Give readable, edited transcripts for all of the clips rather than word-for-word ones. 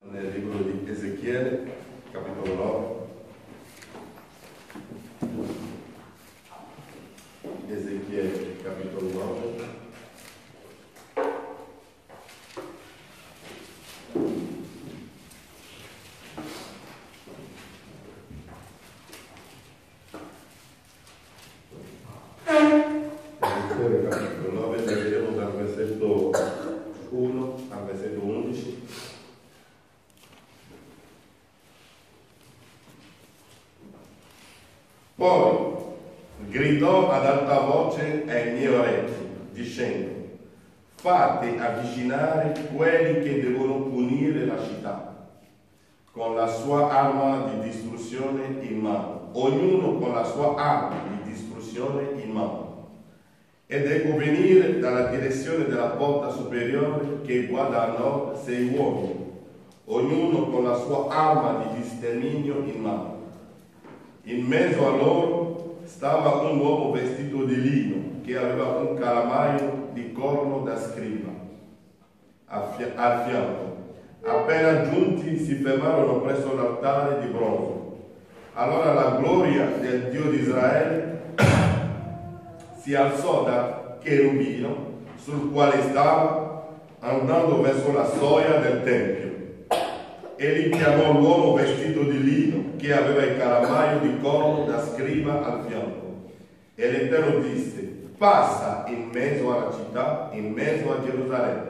Nel libro di Ezechiele, capitolo 9. Ezechiele, capitolo 9. Ezechiele, capitolo 9, leggeremo dal versetto 1 al versetto 11. Poi gridò ad alta voce ai miei orecchi, dicendo: fate avvicinare quelli che devono punire la città, con la sua arma di distruzione in mano, ognuno con la sua arma di distruzione in mano. Ed ecco venire dalla direzione della porta superiore che guarda a nord 6 uomini, ognuno con la sua arma di sterminio in mano. In mezzo a loro stava un uomo vestito di lino che aveva un calamaio di corno da scriba al fianco. Appena giunti si fermarono presso l'altare di bronzo. Allora la gloria del Dio di Israele si alzò da cherubino sul quale stava, andando verso la soglia del tempio. Egli chiamò l'uomo vestito di lino che aveva il calamaio di corno da scriba al fianco. E l'Eterno disse: passa in mezzo alla città, in mezzo a Gerusalemme,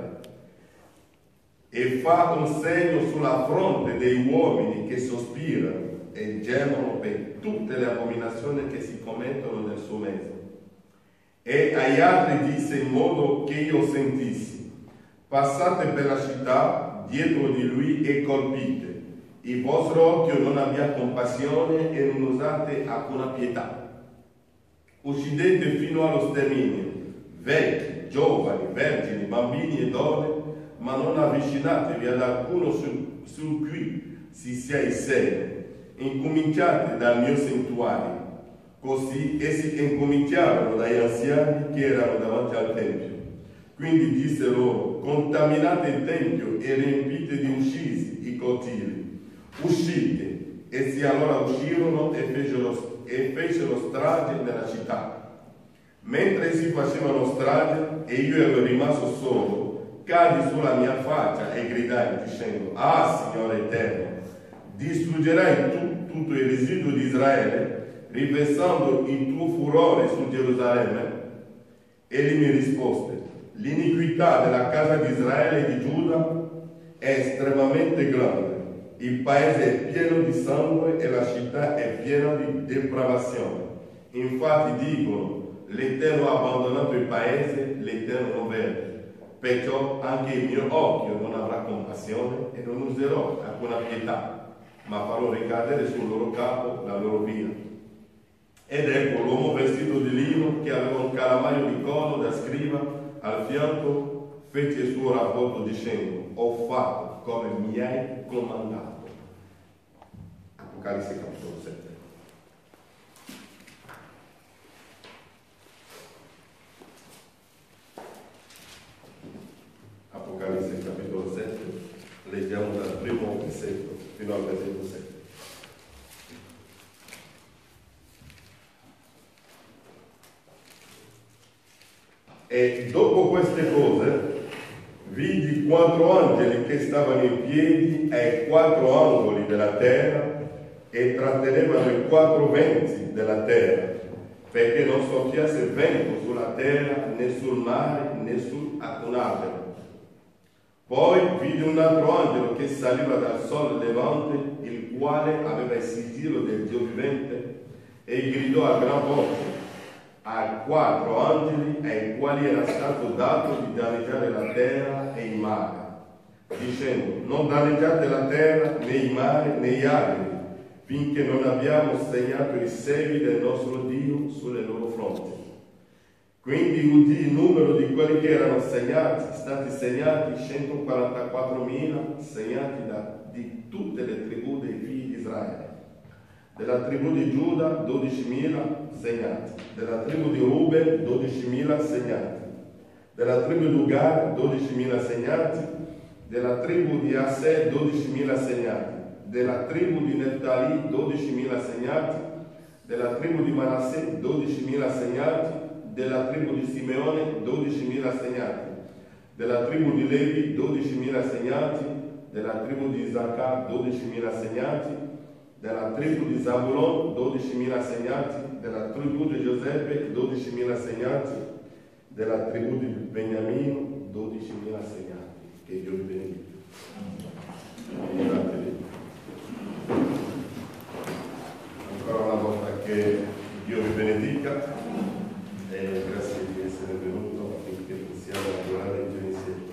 e fa un segno sulla fronte dei uomini che sospirano e gemono per tutte le abominazioni che si commettono nel suo mezzo. E agli altri disse in modo che io sentissi: passate per la città dietro di lui e colpite. Il vostro occhio non abbia compassione e non usate alcuna pietà. Uccidete fino allo sterminio vecchi, giovani, vergini, bambini e donne, ma non avvicinatevi ad alcuno su cui si sia il segno. Incominciate dal mio santuario. Così essi incominciarono dagli anziani che erano davanti al tempio. Quindi disse loro: contaminate il tempio e riempite di uccisi i cortili. Uscite. Essi allora uscirono e fecero strage nella città. Mentre essi facevano strage e io ero rimasto solo, cadi sulla mia faccia e gridai dicendo: ah, Signore Eterno, distruggerai tutto il residuo di Israele, riversando il tuo furore su Gerusalemme? Egli mi rispose: l'iniquità della casa di Israele e di Giuda è estremamente grande. Il paese è pieno di sangue e la città è piena di depravazione. Infatti dicono: l'Eterno ha abbandonato il paese, l'Eterno non vede. Perciò anche il mio occhio non avrà compassione e non userò alcuna pietà, ma farò ricadere sul loro capo la loro via. Ed ecco l'uomo vestito di lino che aveva un calamaio di corno da scriba al fianco fece il suo rapporto dicendo: ho fatto come mi hai comandato. Apocalisse capitolo 7. Apocalisse capitolo 7, leggiamo dal primo versetto fino al versetto 7. E dopo queste cose vidi 4 angeli che stavano in piedi ai 4 angoli della terra e trattenevano i 4 venti della terra, perché non soffiasse vento sulla terra, né sul mare, né su alcun albero. Poi vidi un altro angelo che saliva dal sole levante, il quale aveva il sigillo del Dio vivente, e gridò a gran voce a 4 angeli ai quali era stato dato di danneggiare la terra e il mare, dicendo: non danneggiate la terra, né il mare, né gli alberi, finché non abbiamo segnato i segni del nostro Dio sulle loro fronti. Quindi udì il numero di quelli che erano stati segnati 144.000, segnati di tutte le tribù dei figli di Israele. Della tribù di Giuda 12.000 segnati, della tribù di Ruben 12.000 segnati, della tribù di Gad 12.000 segnati, della tribù di Aser 12.000 segnati, della tribù di Neftali 12.000 segnati, della tribù di Manasseh 12.000 segnati, della tribù di Simeone 12.000 segnati, della tribù di Levi 12.000 segnati, della tribù di Isaccar 12.000 segnati, della tribù di Zabulon 12.000 segnati, della tribù di Giuseppe 12.000 segnati, della tribù di Beniamino 12.000 segnati. Che Dio vi benedica. Ancora una volta che Dio vi benedica e grazie di essere venuto affinché possiamo lavorare insieme.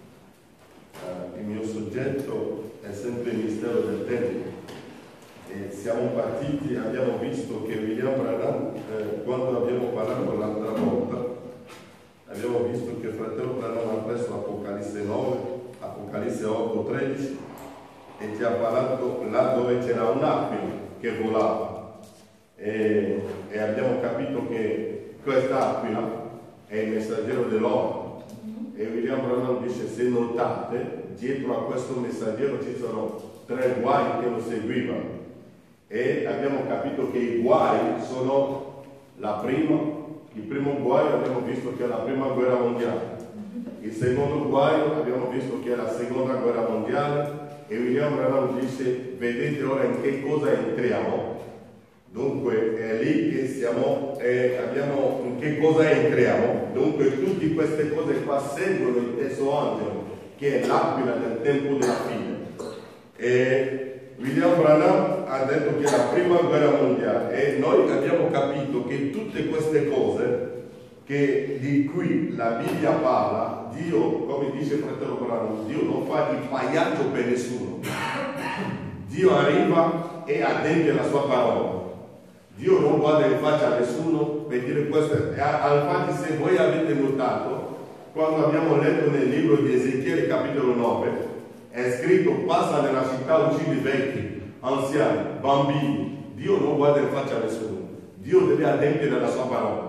Il mio soggetto è sempre il mistero del Tempio. E siamo partiti, abbiamo visto che William Branham, quando abbiamo parlato l'altra volta, abbiamo visto che il fratello Branham ha preso Apocalisse 9, Apocalisse 8, 13 e ti ha parlato là dove c'era un'aquila che volava. E abbiamo capito che quest'aquila è il messaggero dell'uomo. E William Branham dice, se notate, dietro a questo messaggero ci sono 3 guai che lo seguivano. E abbiamo capito che i guai sono il primo guaio abbiamo visto che è la prima guerra mondiale, il secondo guaio abbiamo visto che è la seconda guerra mondiale e William Branham dice, vedete ora in che cosa entriamo, dunque è lì che siamo, abbiamo in che cosa entriamo, dunque tutte queste cose qua seguono il terzo angelo che è l'aquila del tempo della fine. E William Branham ha detto che è la prima guerra mondiale e noi abbiamo capito che tutte queste cose di cui la Bibbia parla, Dio, come dice il fratello Branham, Dio non fa il pagliaccio per nessuno. Dio arriva e adempie la sua parola. Dio non guarda in faccia a nessuno per dire questo. Infatti se voi avete notato, quando abbiamo letto nel libro di Ezechiele capitolo 9, è scritto, passa nella città, uccidi vecchi, anziani, bambini. Dio non guarda in faccia a nessuno. Dio deve adempiere la sua parola.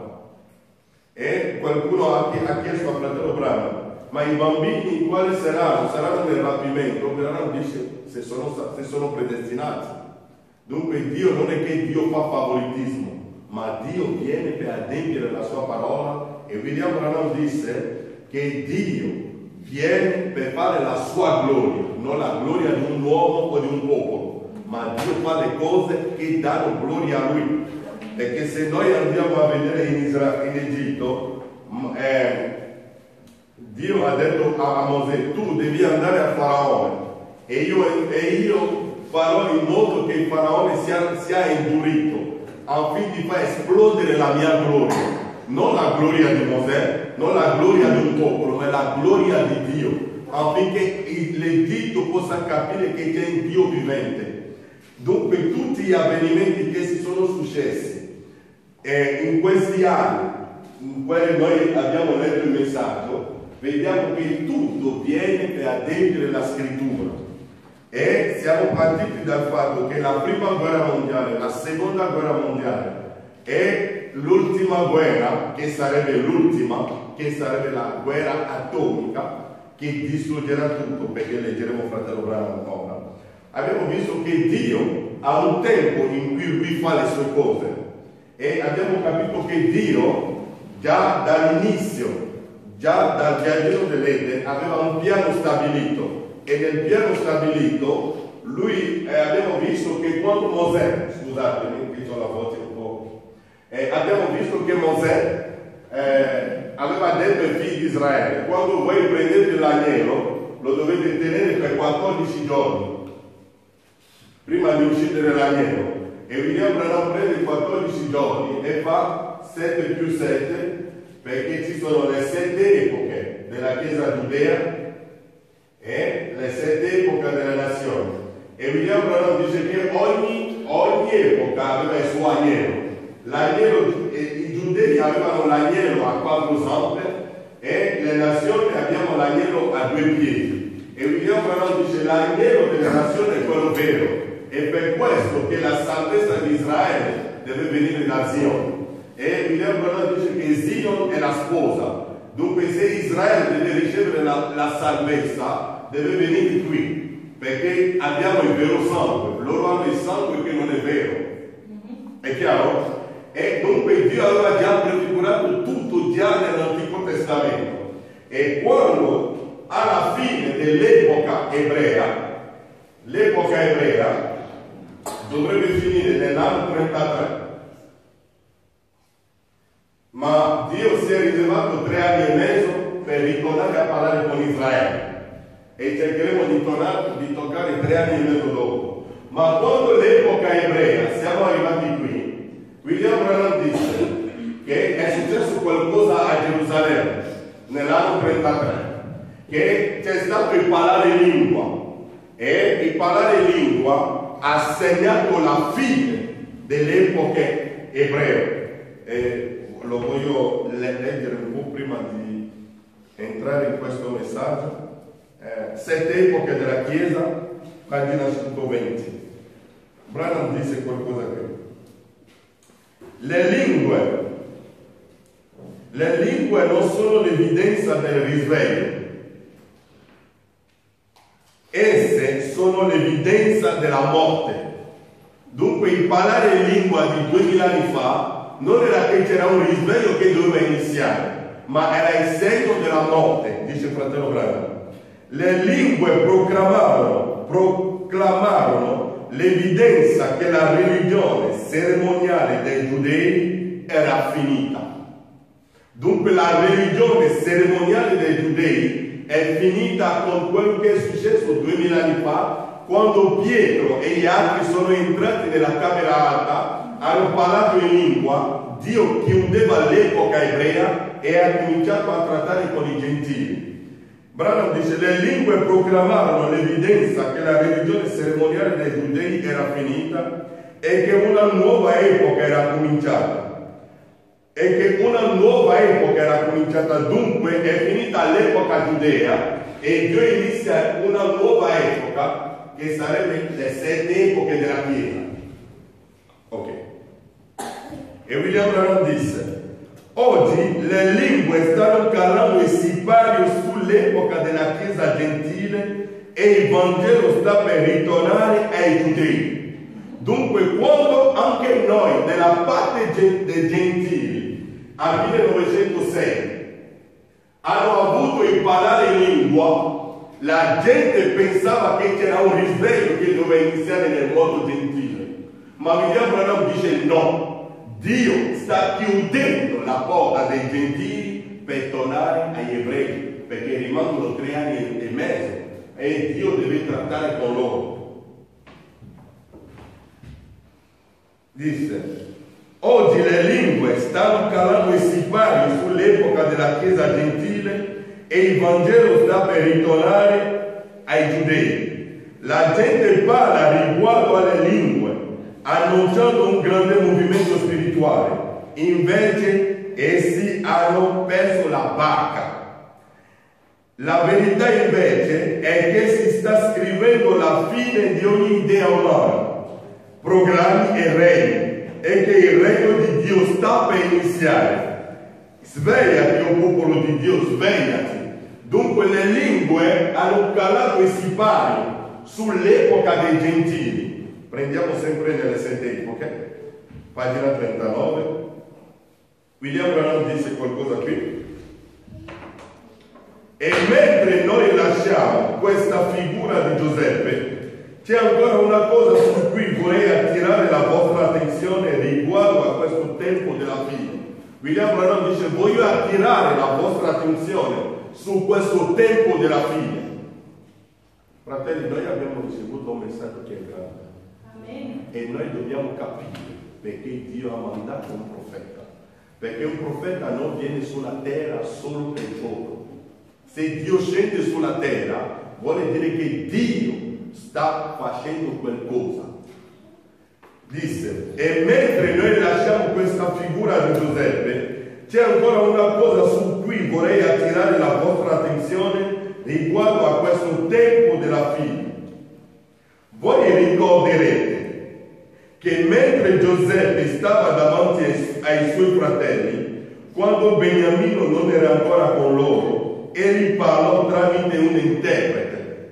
E qualcuno ha chiesto al fratello Branham, ma i bambini quali saranno? Saranno nel rapimento? Branham dice, se sono predestinati. Dunque Dio non è che Dio fa favoritismo, ma Dio viene per adempiere la sua parola. E William Branham disse che Dio viene per fare la sua gloria, non la gloria di un uomo o di un popolo, ma Dio fa le cose che danno gloria a Lui. Perché se noi andiamo a vedere in Egitto, Dio ha detto a Mosè, tu devi andare a Faraone e io farò in modo che il Faraone sia indurito affinché fa esplodere la mia gloria. Non la gloria di Mosè, non la gloria di un popolo, ma la gloria di Dio, affinché l'Egitto possa capire che c'è un Dio vivente. Dunque tutti gli avvenimenti che si sono successi in questi anni, in cui noi abbiamo letto il messaggio, vediamo che tutto viene per adempiere la scrittura. E siamo partiti dal fatto che la prima guerra mondiale, la seconda guerra mondiale e l'ultima guerra, che sarebbe l'ultima, che sarebbe la guerra atomica, che distruggerà tutto, perché leggeremo fratello Branham ora. Abbiamo visto che Dio ha un tempo in cui Lui fa le sue cose e abbiamo capito che Dio già dall'inizio, già dal giardino dell'Eden, aveva un piano stabilito e nel piano stabilito Lui, abbiamo visto che quando Mosè, scusatemi, qui ho la voce un po', abbiamo visto che Mosè aveva detto ai figli di Israele, quando voi prendete l'agnello lo dovete tenere per 14 giorni prima di uccidere l'agnello. E William Branham prende 14 giorni e fa 7 più 7 perché ci sono le 7 epoche della Chiesa giudea e le 7 epoche delle nazioni. E William Branham dice che ogni epoca aveva il suo agnello. L'agnello, i giudei avevano l'agnello a 4 zampe e le nazioni abbiamo l'agnello a 2 piedi. E William Branham dice l'agnello delle nazioni è quello vero. È per questo che la salvezza di Israele deve venire da Zion. E William Branham dice che Zion è la sposa. Dunque se Israele deve ricevere la salvezza, deve venire qui, perché abbiamo il vero sangue, loro hanno il sangue che non è vero. È chiaro? E dunque Dio aveva già prefigurato tutto già nell'Antico Testamento. E quando alla fine dell'epoca ebrea, l'epoca ebrea dovrebbe finire nell'anno 33. Ma Dio si è riservato 3 anni e mezzo per ritornare a parlare con Israele. E cercheremo di toccare 3 anni e mezzo dopo. Ma quando l'epoca ebrea siamo arrivati qui, William Branham disse che è successo qualcosa a Gerusalemme nell'anno 33, che c'è stato il parlare lingua, e il parlare lingua ha segnato la fine delle epoche ebree. Lo voglio leggere un po' prima di entrare in questo messaggio. 7 epoche della Chiesa, pagina 120. Branham disse qualcosa qui. Le lingue non sono l'evidenza del risveglio, esse sono l'evidenza della morte. Dunque il parlare in lingua di 2000 anni fa non era che c'era un risveglio che doveva iniziare, ma era il segno della morte, dice il fratello Branham. Le lingue proclamarono l'evidenza che la religione cerimoniale dei giudei era finita. Dunque la religione cerimoniale dei giudei è finita con quello che è successo 2000 anni fa, quando Pietro e gli altri sono entrati nella camera alta, hanno parlato in lingua, Dio chiudeva l'epoca ebrea e ha cominciato a trattare con i gentili. Branham dice: le lingue proclamarono l'evidenza che la religione cerimoniale dei giudei era finita e che una nuova epoca era cominciata. Dunque è finita l'epoca giudea e Dio inizia una nuova epoca che sarebbe le 7 epoche della Chiesa. Ok. E William Branham disse: oggi le lingue stanno calando il sipario sull'epoca della Chiesa gentile e il Vangelo sta per ritornare ai giudei. Dunque quando anche noi nella parte dei gentili al 1906 hanno avuto il parlare in lingua, la gente pensava che c'era un risveglio che doveva iniziare nel modo gentile. Ma William Branham dice no, Dio sta chiudendo la porta dei gentili per tornare agli ebrei, perché rimangono 3 anni e mezzo e Dio deve trattare con loro. Disse: oggi le lingue stanno calando i sipari sull'epoca della Chiesa gentile e il Vangelo sta per ritornare ai giudei. La gente parla riguardo alle lingue, annunciando un grande movimento spirituale. Invece essi hanno perso la barca. La verità invece è che si sta scrivendo la fine di ogni idea umana, programmi e regni, e che il regno di Dio sta per iniziare. Svegliati, o popolo di Dio, svegliati. Dunque le lingue hanno calato i sipari sull'epoca dei gentili. Prendiamo sempre nelle 7 epoche, pagina 39. William Branham disse qualcosa qui. E mentre noi lasciamo questa figura di Giuseppe, c'è ancora una cosa su cui vorrei attirare la vostra attenzione riguardo a questo tempo della fine. William Branham dice: voglio attirare la vostra attenzione su questo tempo della fine. Fratelli, noi abbiamo ricevuto un messaggio che è grande. Amen. E noi dobbiamo capire perché Dio ha mandato un profeta. Perché un profeta non viene sulla terra solo per gioco. Se Dio scende sulla terra, vuole dire che Dio sta facendo qualcosa. Disse: e mentre noi lasciamo questa figura di Giuseppe, c'è ancora una cosa su cui vorrei attirare la vostra attenzione riguardo a questo tempo della fine. Voi ricorderete che mentre Giuseppe stava davanti ai suoi fratelli, quando Beniamino non era ancora con loro, egli parlò tramite un interprete.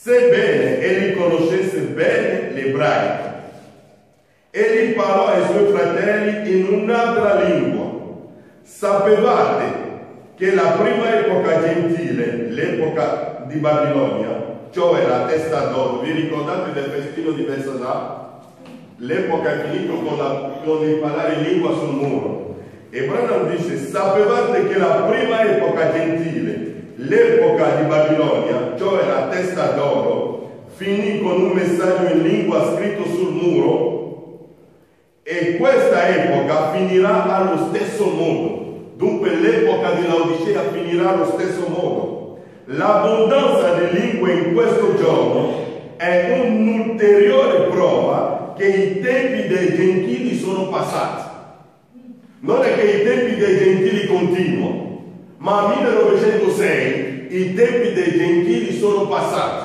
sebbene egli conoscesse bene l'ebraico. Egli parlò ai suoi fratelli in un'altra lingua. Sapevate che la prima epoca gentile, l'epoca di Babilonia, cioè la testa d'oro, vi ricordate del festino di Belsasar? L'epoca è finita con il parlare in lingua sul muro. E Branham dice: sapevate che la prima epoca gentile, l'epoca di Babilonia, cioè la testa d'oro, finì con un messaggio in lingua scritto sul muro, e questa epoca finirà allo stesso modo. Dunque l'epoca di Laodicea finirà allo stesso modo. L'abbondanza di lingue in questo giorno è un'ulteriore prova che i tempi dei gentili sono passati. Non è che i tempi dei gentili continuano, ma a 1906 i tempi dei gentili sono passati.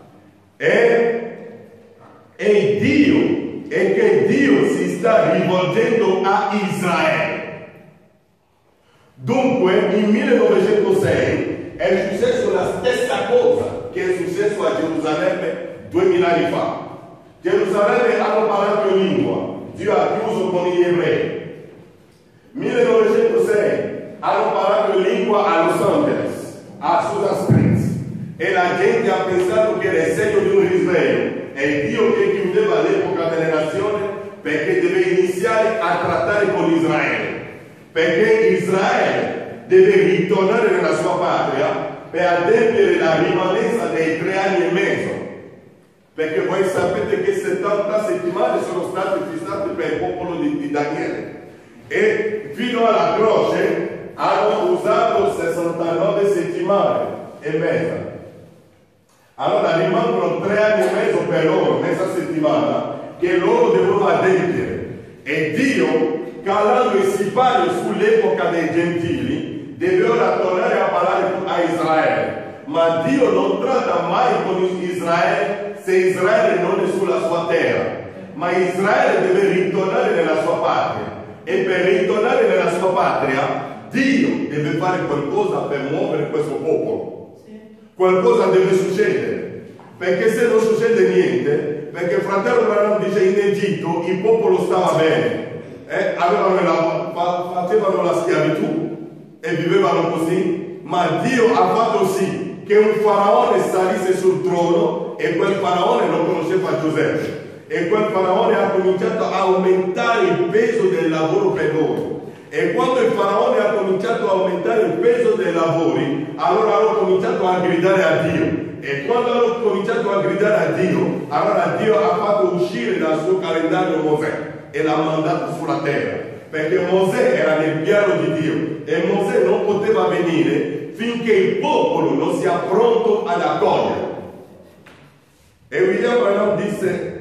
E che Dio si sta rivolgendo a Israele. Dunque in 1906 è successo la stessa cosa che è successo a Gerusalemme 2000 anni fa. Gerusalemme hanno parlato in lingua, Dio ha chiuso con gli ebrei. 1906 hanno parlato in lingua a Los Angeles, a Susan Springs, e la gente ha pensato che era il segno di un risveglio. È Dio che chiudeva l'epoca delle nazioni perché deve iniziare a trattare con Israele, perché Israele deve ritornare nella sua patria per adempiere la rimanenza dei 3 anni e mezzo, perché voi sapete che 70 settimane sono state fissate per il popolo di Daniele, e fino alla croce hanno usato 69 settimane e mezza. Allora rimangono 3 anni e mezzo per loro, mezza settimana, che loro devono adempiere. E Dio, calando i sipario sull'epoca dei gentili, deve ora tornare a parlare a Israele. Ma Dio non tratta mai con Israele se Israele non è sulla sua terra. Ma Israele deve ritornare nella sua patria. E per ritornare nella sua patria, Dio deve fare qualcosa per muovere questo popolo. Qualcosa deve succedere, perché se non succede niente, perché il fratello Branham dice in Egitto il popolo stava bene, facevano la schiavitù e vivevano così, ma Dio ha fatto sì che un faraone salisse sul trono, e quel faraone non conosceva Giuseppe, e quel faraone ha cominciato a aumentare il peso del lavoro per loro. E quando il faraone ha cominciato a aumentare il peso dei lavori, allora hanno cominciato a gridare a Dio. E quando hanno cominciato a gridare a Dio, allora Dio ha fatto uscire dal suo calendario Mosè e l'ha mandato sulla terra. Perché Mosè era nel piano di Dio e Mosè non poteva venire finché il popolo non sia pronto ad accogliere. E William Branham disse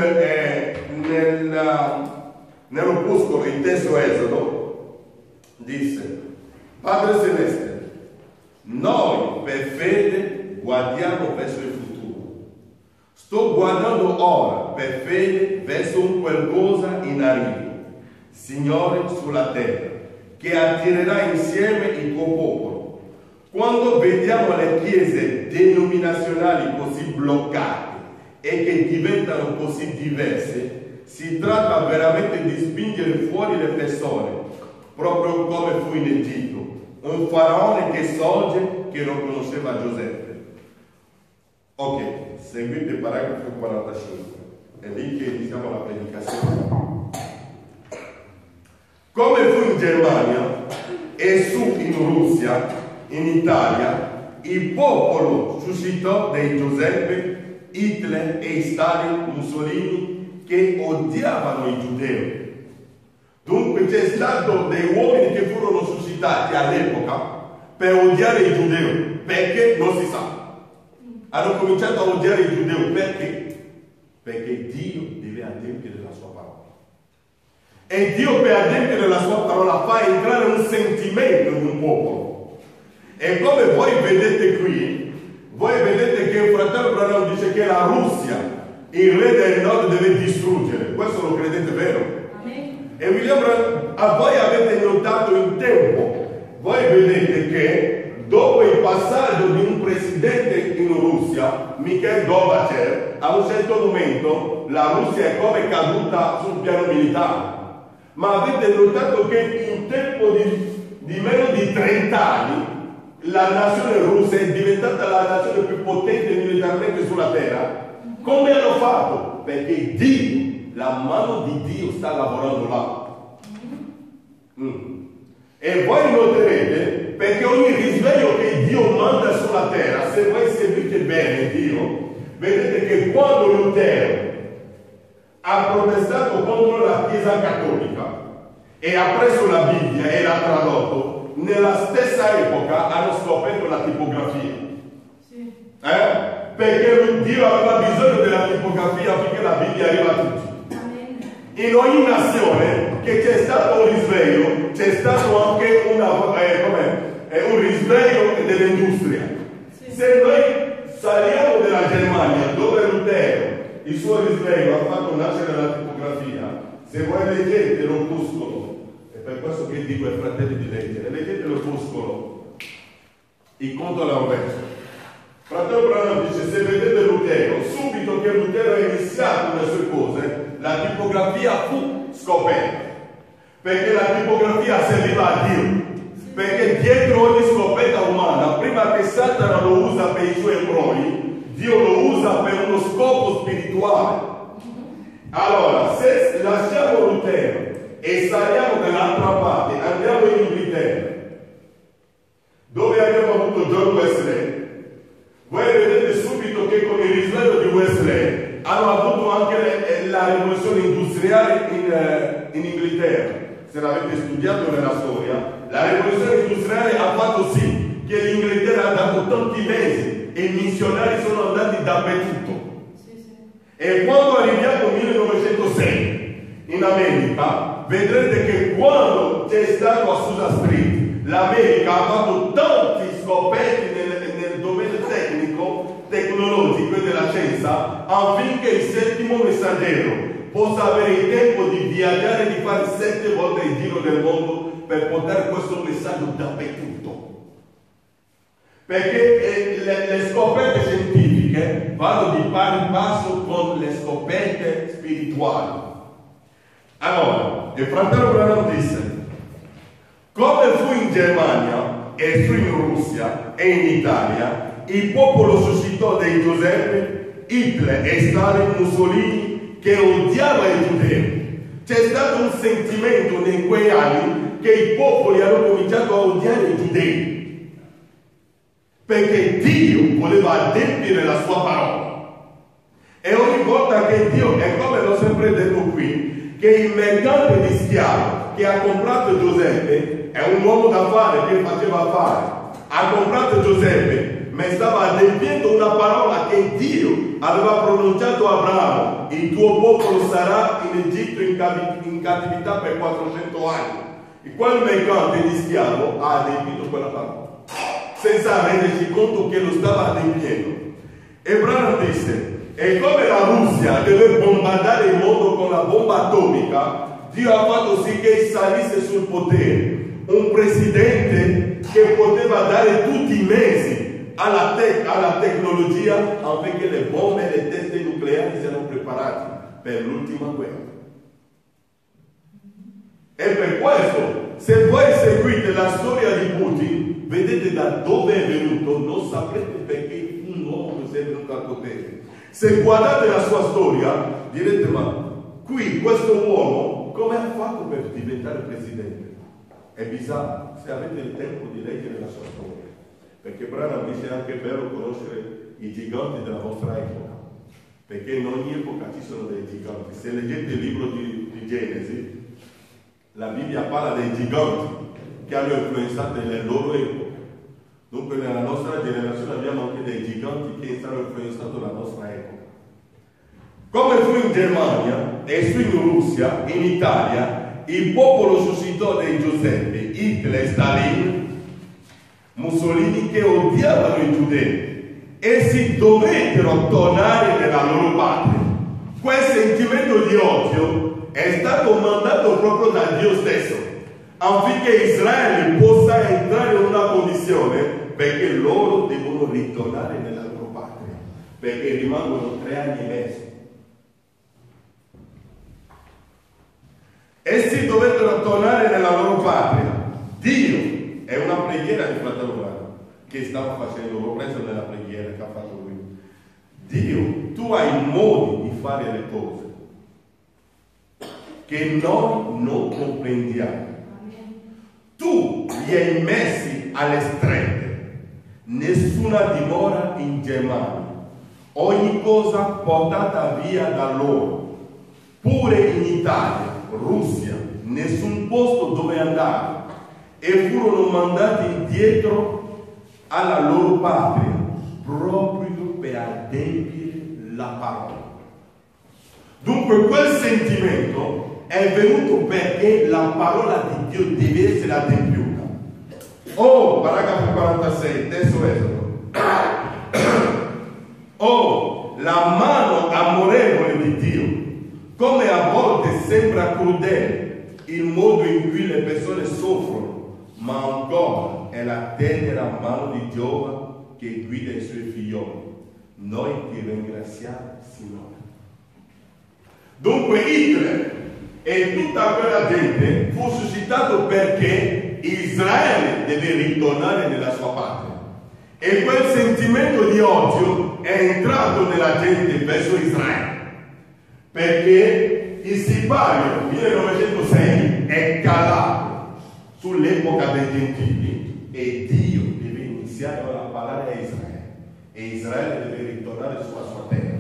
nell'opuscolo, il testo Esodo, disse: Padre Celeste, noi per fede guardiamo verso il futuro. Sto guardando ora per fede verso un qualcosa in arrivo, Signore, sulla terra, che attirerà insieme il tuo popolo. Quando vediamo le chiese denominazionali così bloccate e che diventano così diverse, si tratta veramente di spingere fuori le persone, proprio come fu in Egitto, un faraone che sorge che non conosceva Giuseppe. Ok, seguite il paragrafo 45, è lì che iniziamo la predicazione. Come fu in Germania e su in Russia, in Italia, il popolo suscitò dei Giuseppe, Hitler e Stalin, Mussolini, che odiavano i giudei. Dunque c'è stato dei uomini che furono suscitati all'epoca per odiare i giudei. Perché? Non si sa. Hanno cominciato a odiare i giudei. Perché? Perché Dio deve adempiere la sua parola. E Dio, per adempiere la sua parola, fa entrare un sentimento in un popolo. E come voi vedete qui, voi vedete che il fratello Branham dice che la Russia, il re del nord, deve distruggere. Questo lo credete vero? E William Branham, voi avete notato il tempo, voi vedete che dopo il passaggio di un presidente in Russia, Mikhail Gorbachev, a un certo momento la Russia è come caduta sul piano militare. Ma avete notato che in tempo di meno di 30 anni la nazione russa è diventata la nazione più potente militarmente sulla terra? Come hanno fatto? Perché Dio, la mano di Dio sta lavorando là. E voi noterete, perché ogni risveglio che Dio manda sulla terra, se voi seguite bene Dio, vedete che quando Lutero ha protestato contro la Chiesa Cattolica e ha preso la Bibbia e l'ha tradotto, nella stessa epoca hanno scoperto la tipografia. Sì. Perché Dio aveva bisogno della tipografia affinché la Bibbia arriva a tutti. In ogni nazione che c'è stato un risveglio, c'è stato anche un risveglio dell'industria. Sì. Se noi saliamo della Germania, dove Lutero il suo risveglio ha fatto nascere la tipografia, se voi leggete l'opuscolo, è per questo che dico ai fratelli di leggere, leggete l'opuscolo, il conto all'Auverso. Fratello Branham dice, se vedete Lutero, subito che Lutero ha iniziato le sue cose, la tipografia fu scoperta, perché la tipografia serviva a Dio, perché dietro ogni scoperta umana, prima che Satana lo usa per i suoi errori, Dio lo usa per uno scopo spirituale. Allora, se lasciamo Lutero e saliamo dall'altra parte, andiamo in Inghilterra, dove abbiamo avuto John Wesley, voi vedete subito che con il risveglio di Wesley hanno avuto anche la rivoluzione industriale in Inghilterra. Se l'avete studiato nella storia, la rivoluzione industriale ha fatto sì che l'Inghilterra ha dato tanti mesi e i missionari sono andati dappertutto. E quando arriviamo nel 1906 in America, vedrete che quando c'è stato a Susa Street, l'America ha fatto tanti scoperti nel domaine tecnologico e della scienza, affinché il settimo messaggero possa avere il tempo di viaggiare e di fare 7 volte il giro del mondo per portare questo messaggio dappertutto. Perché le scoperte scientifiche vanno di pari passo con le scoperte spirituali. Allora, il fratello Branham disse, come fu in Germania e fu in Russia e in Italia, il popolo suscitò dei Giuseppe, Hitler e Stalin, Mussolini, che odiava i giudei. C'è stato un sentimento in quei anni che i popoli hanno cominciato a odiare i giudei, perché Dio voleva adempiere la sua parola. E ogni volta che Dio, è come l'ho sempre detto qui, che il mercante di schiavi che ha comprato Giuseppe è un uomo d'affari che faceva affari, ha comprato Giuseppe, ma stava adempiendo una parola che Dio aveva pronunciato a Abramo: il tuo popolo sarà in Egitto in cattività per 400 anni. E quel mercante di schiavo ha adempito quella parola, senza rendersi conto che lo stava adempiendo. E Branham disse, e come la Russia deve bombardare il mondo con la bomba atomica, Dio ha fatto sì che salisse sul potere un presidente che poteva dare tutti i mezzi alla tecnologia affinché le bombe e le teste nucleari siano preparate per l'ultima guerra. E per questo, se voi seguite la storia di Putin, vedete da dove è venuto, non saprete perché un uomo si è venuto al potere. Se guardate la sua storia, direte, ma qui questo uomo come ha fatto per diventare presidente? È bizzarro, se avete il tempo di leggere la sua storia. Perché Branham dice anche è bello conoscere i giganti della vostra epoca, perché in ogni epoca ci sono dei giganti. Se leggete il libro di Genesi, la Bibbia parla dei giganti che hanno influenzato le loro epoche. Dunque nella nostra generazione abbiamo anche dei giganti che stanno influenzando la nostra epoca. Come fu in Germania e fu in Russia, in Italia, il popolo suscitò dei Giuseppe, Hitler, Stalin, Mussolini, che odiavano i giudei. Essi dovettero tornare nella loro patria. Quel sentimento di odio è stato mandato proprio da Dio stesso, affinché Israele possa entrare in una condizione perché loro devono ritornare nella loro patria, perché rimangono 3 anni e mezzo. Essi dovettero tornare nella loro patria. Dio, è una preghiera di fratello Brano che stava facendo, l'ho preso nella preghiera che ha fatto lui. Dio, tu hai modi di fare le cose che noi non comprendiamo. Tu li hai messi alle strette, nessuna dimora in Germania, ogni cosa portata via da loro, pure in Italia, Russia, nessun posto dove andare, e furono mandati indietro alla loro patria proprio per adempiere la parola. Dunque quel sentimento è venuto perché la parola di Dio deve essere adempiuta. Oh, paragrafo 46, testo Esodo. Oh, la mano amorevole di Dio, come a volte sembra crudele il modo in cui le persone soffrono, ma ancora è la tenera mano di Dio che guida i suoi figlioli. Noi ti ringraziamo, Signore. Dunque Hitler e tutta quella gente fu suscitato perché Israele deve ritornare nella sua patria. E quel sentimento di odio è entrato nella gente verso Israele, perché il sipario 1906 è calato sull'epoca dei gentili e Dio deve iniziare ora a parlare a Israele e Israele deve ritornare sulla sua terra.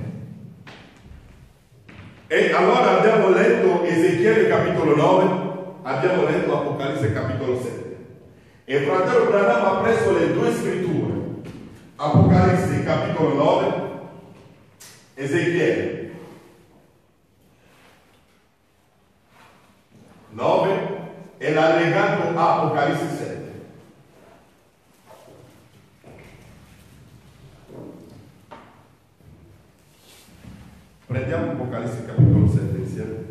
E allora abbiamo letto Ezechiele capitolo 9, abbiamo letto Apocalisse capitolo 7 e il fratello Branham ha preso le 2 scritture, Apocalisse capitolo 9, Ezechiele 9 e l'ha legato a Apocalisse 7. Prendiamo Apocalisse capitolo 7 insieme.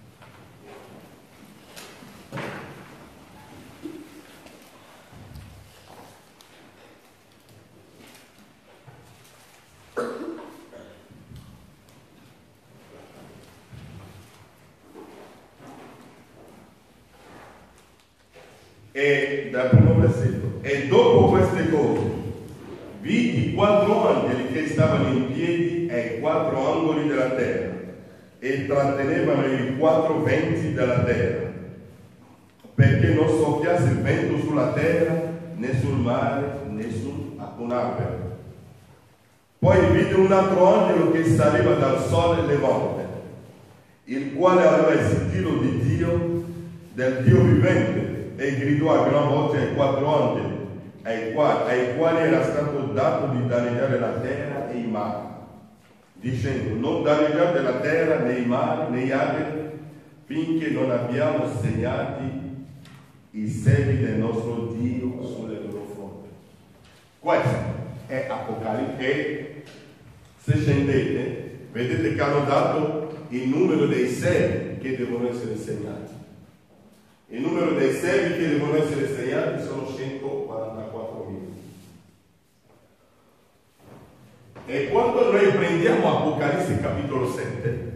E dal primo versetto: e dopo queste cose vidi 4 angeli che stavano in piedi ai 4 angoli della terra e trattenevano i 4 venti della terra, perché non soffiasse il vento sulla terra, né sul mare, né su un albero. Poi vidi un altro angelo che saliva dal sole levante, il quale aveva il sigillo di Dio, del Dio vivente, e gridò a gran voce ai 4 angeli, ai quali era stato dato di danneggiare la terra e i mari, dicendo: non danneggiate la terra, né i mari, né gli alberi, finché non abbiamo segnati i semi del nostro Dio sulle loro fronte. Questo è Apocalisse. E se scendete, vedete che hanno dato il numero dei semi che devono essere segnati. Il numero dei semi che devono essere segnati sono 144.000. E quando noi prendiamo Apocalisse capitolo 7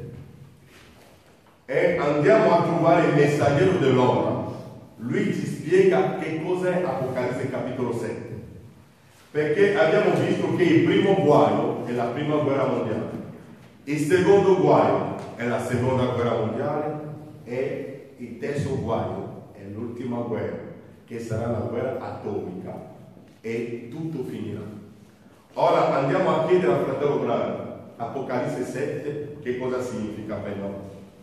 e andiamo a trovare il messaggero dell'ora, lui ci spiega che cos'è Apocalisse capitolo 7. Perché abbiamo visto che il primo guaio è la prima guerra mondiale, il secondo guaio è la seconda guerra mondiale e il terzo guaio è l'ultima guerra, che sarà la guerra atomica, e tutto finirà. Ora andiamo a chiedere al fratello Brano, Apocalisse 7, che cosa significa per noi.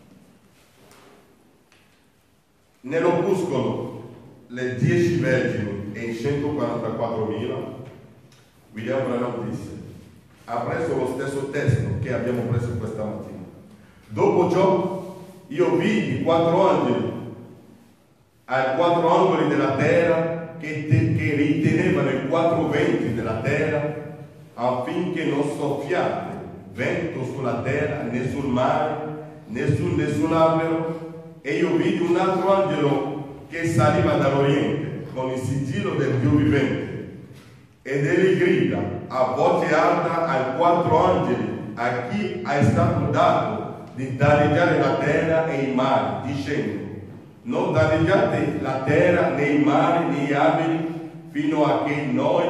Nell'opuscolo le 10 vergini e i 144.000, William Branham disse: ha preso lo stesso testo che abbiamo preso questa mattina. Dopo ciò io vidi 4 angeli ai 4 angoli della terra che ritenevano i 4 venti della terra, affinché non soffiasse vento sulla terra, né sul mare, né su nessun albero. E io vidi un altro angelo che saliva dall'Oriente con il sigillo del Dio vivente, Ed egli grida a voce alta ai 4 angeli a chi è stato dato di danneggiare la terra e i mari, dicendo: non danneggiate la terra, né i mari, né gli alberi, fino a che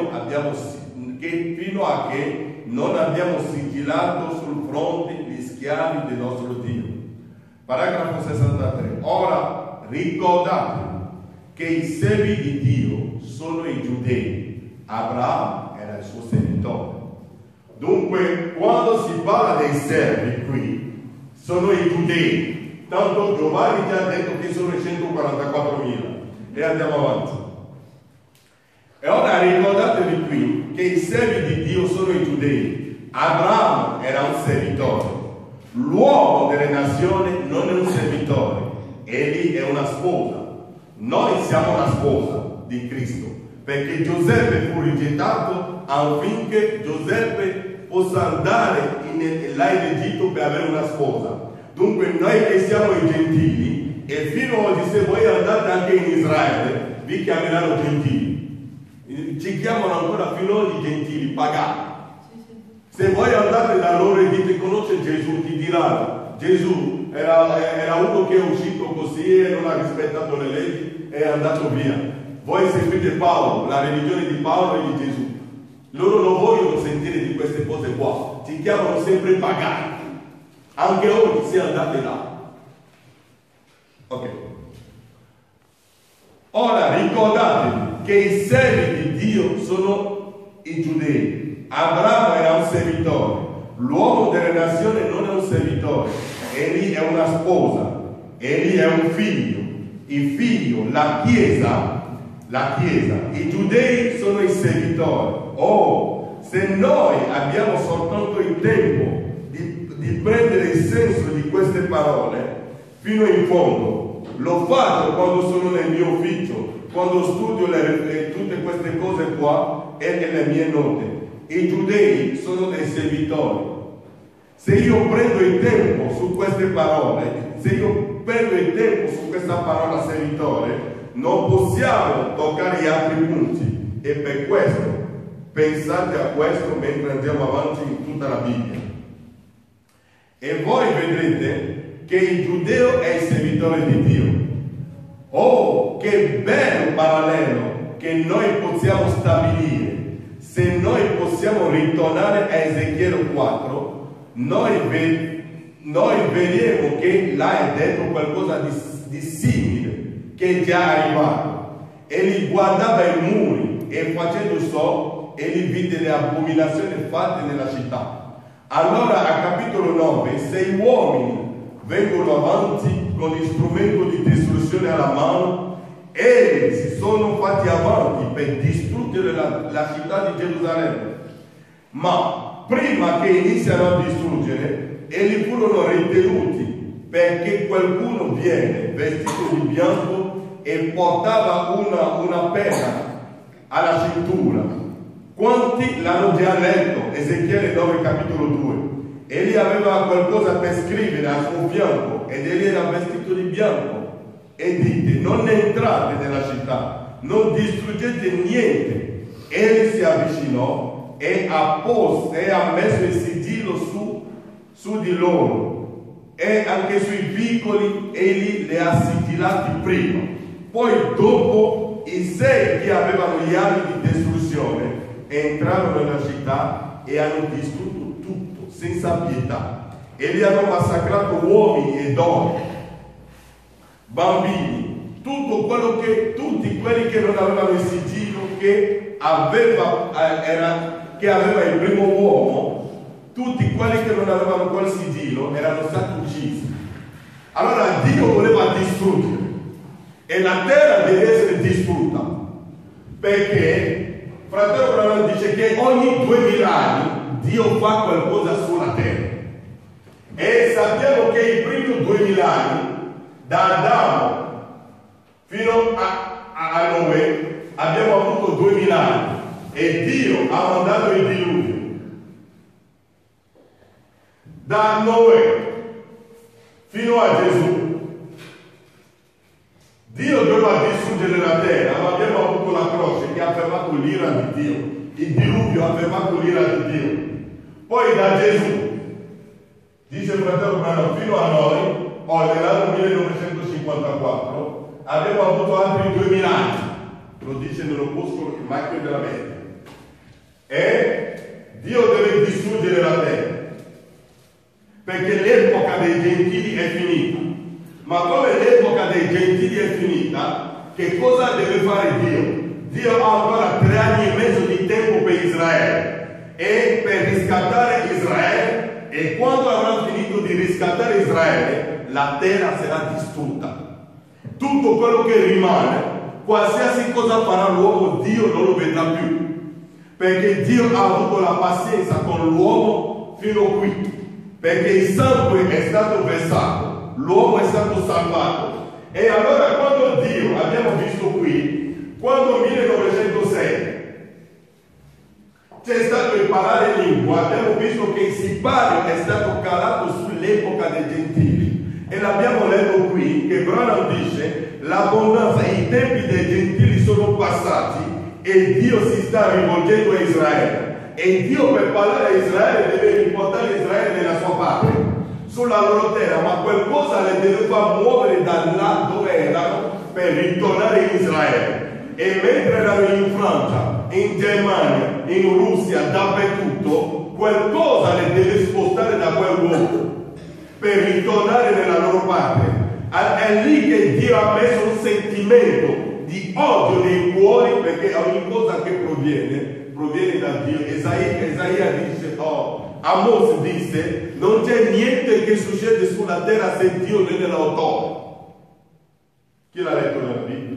non abbiamo sigillato sul fronte gli schiavi del nostro Dio. Paragrafo 63. Ora ricordatevi che i servi di Dio sono i giudei. Abramo era il suo servitore. Dunque, quando si parla dei servi qui, sono i giudei. Tanto Giovanni già ha detto che sono 144.000. E andiamo avanti. E ora ricordatevi qui che i servi di Dio sono i giudei. Abramo era un servitore. L'uomo delle nazioni non è un servitore. Egli è una sposa. Noi siamo la sposa di Cristo. Perché Giuseppe fu rigettato affinché Giuseppe possa andare là in Egitto per avere una sposa. Dunque noi che siamo i gentili, e fino ad oggi se voi andate anche in Israele, vi chiameranno gentili. Ci chiamano ancora fino ad oggi gentili, pagani. Se voi andate da loro e dite conosce Gesù, ti diranno Gesù era uno che è uscito così e non ha rispettato le leggi e è andato via. Voi seguite Paolo, la religione di Paolo e di Gesù. Loro non vogliono sentire di queste cose qua. Ci chiamano sempre pagani. Anche oggi se andate là. Ok. Ora ricordatevi che i servi di Dio sono i giudei. Abramo era un servitore. L'uomo delle nazioni non è un servitore. Egli è una sposa. Egli è un figlio. Il figlio, la Chiesa, i giudei sono i servitori. Se noi abbiamo soltanto il tempo di prendere il senso di queste parole fino in fondo, lo faccio quando sono nel mio ufficio, quando studio tutte queste cose qua e le mie note. I giudei sono dei servitori. Se io prendo il tempo su queste parole, se io prendo il tempo su questa parola servitore, non possiamo toccare gli altri punti. E per questo pensate a questo mentre andiamo avanti in tutta la Bibbia. E voi vedrete che il giudeo è il servitore di Dio. Oh, che bello parallelo che noi possiamo stabilire. Se noi possiamo ritornare a Ezechiele 4, noi vedremo che là è detto qualcosa di simile che è già arrivato. Egli guardava i muri e facendo ciò, egli vide le abominazioni fatte nella città. Allora a capitolo 9, 6 uomini vengono avanti con gli strumenti di distruzione alla mano e si sono fatti avanti per distruggere la città di Gerusalemme. Ma prima che iniziano a distruggere, egli furono ritenuti perché qualcuno viene vestito di bianco e portava una penna alla cintura. Quanti l'hanno già letto? Ezechiele 9 capitolo 2. Egli aveva qualcosa per scrivere al suo fianco ed egli era vestito di bianco. E dite: non entrate nella città, non distruggete niente. Egli si avvicinò e ha messo il sigillo su di loro. E anche sui piccoli egli le ha sigillati prima. Poi dopo i 6 che avevano gli armi di distruzione entrarono nella città e hanno distrutto tutto senza pietà. E li hanno massacrato uomini e donne, bambini, tutti quelli che non avevano il sigillo che aveva il primo uomo. Tutti quelli che non avevano quel sigillo erano stati uccisi. Allora Dio voleva distruggere e la terra deve essere distrutta, perché fratello Branham dice che ogni 2000 anni Dio fa qualcosa sulla terra. E sappiamo che i primi 2000 anni, da Adamo fino a Noè, abbiamo avuto 2000 anni e Dio ha mandato il diluvio. Da Noè fino a Gesù Dio doveva distruggere la terra, ma abbiamo avuto la croce che ha fermato l'ira di Dio il diluvio ha fermato l'ira di Dio. Poi da Gesù, dice il fratello Branham, fino a noi, nell'anno 1954, abbiamo avuto altri 2000 anni, lo dice nell'opuscolo il marchio della Bestia. E Dio deve distruggere la terra, perché l'epoca dei gentili è finita. Ma come l'epoca dei gentili è finita, che cosa deve fare Dio? Dio ha ancora 3 anni e mezzo di tempo per Israele e per riscattare Israele, e quando avrà finito di riscattare Israele la terra sarà distrutta. Tutto quello che rimane, qualsiasi cosa farà l'uomo, Dio non lo vedrà più, perché Dio ha avuto la pazienza con l'uomo fino qui, perché il sangue è stato versato, l'uomo è stato salvato. E allora quando Dio, abbiamo visto qui, quando nel 1906 c'è stato il parlare lingua, abbiamo visto che il sipario è stato calato sull'epoca dei gentili, e l'abbiamo letto qui che Branham dice l'abbondanza, i tempi dei gentili sono passati e Dio si sta rivolgendo a Israele, e Dio per parlare a Israele deve riportare Israele nella sua patria, sulla loro terra, ma qualcosa le deve far muovere da là dove erano per ritornare in Israele. E mentre erano in Francia, in Germania, in Russia, dappertutto, qualcosa le deve spostare da quel luogo per ritornare nella loro patria. È lì che Dio ha messo un sentimento di odio nei cuori, perché ogni cosa che proviene da Dio. Isaia dice, Amos disse, non c'è niente che succede sulla terra se Dio non è l'autore. Chi l'ha letto nella Bibbia?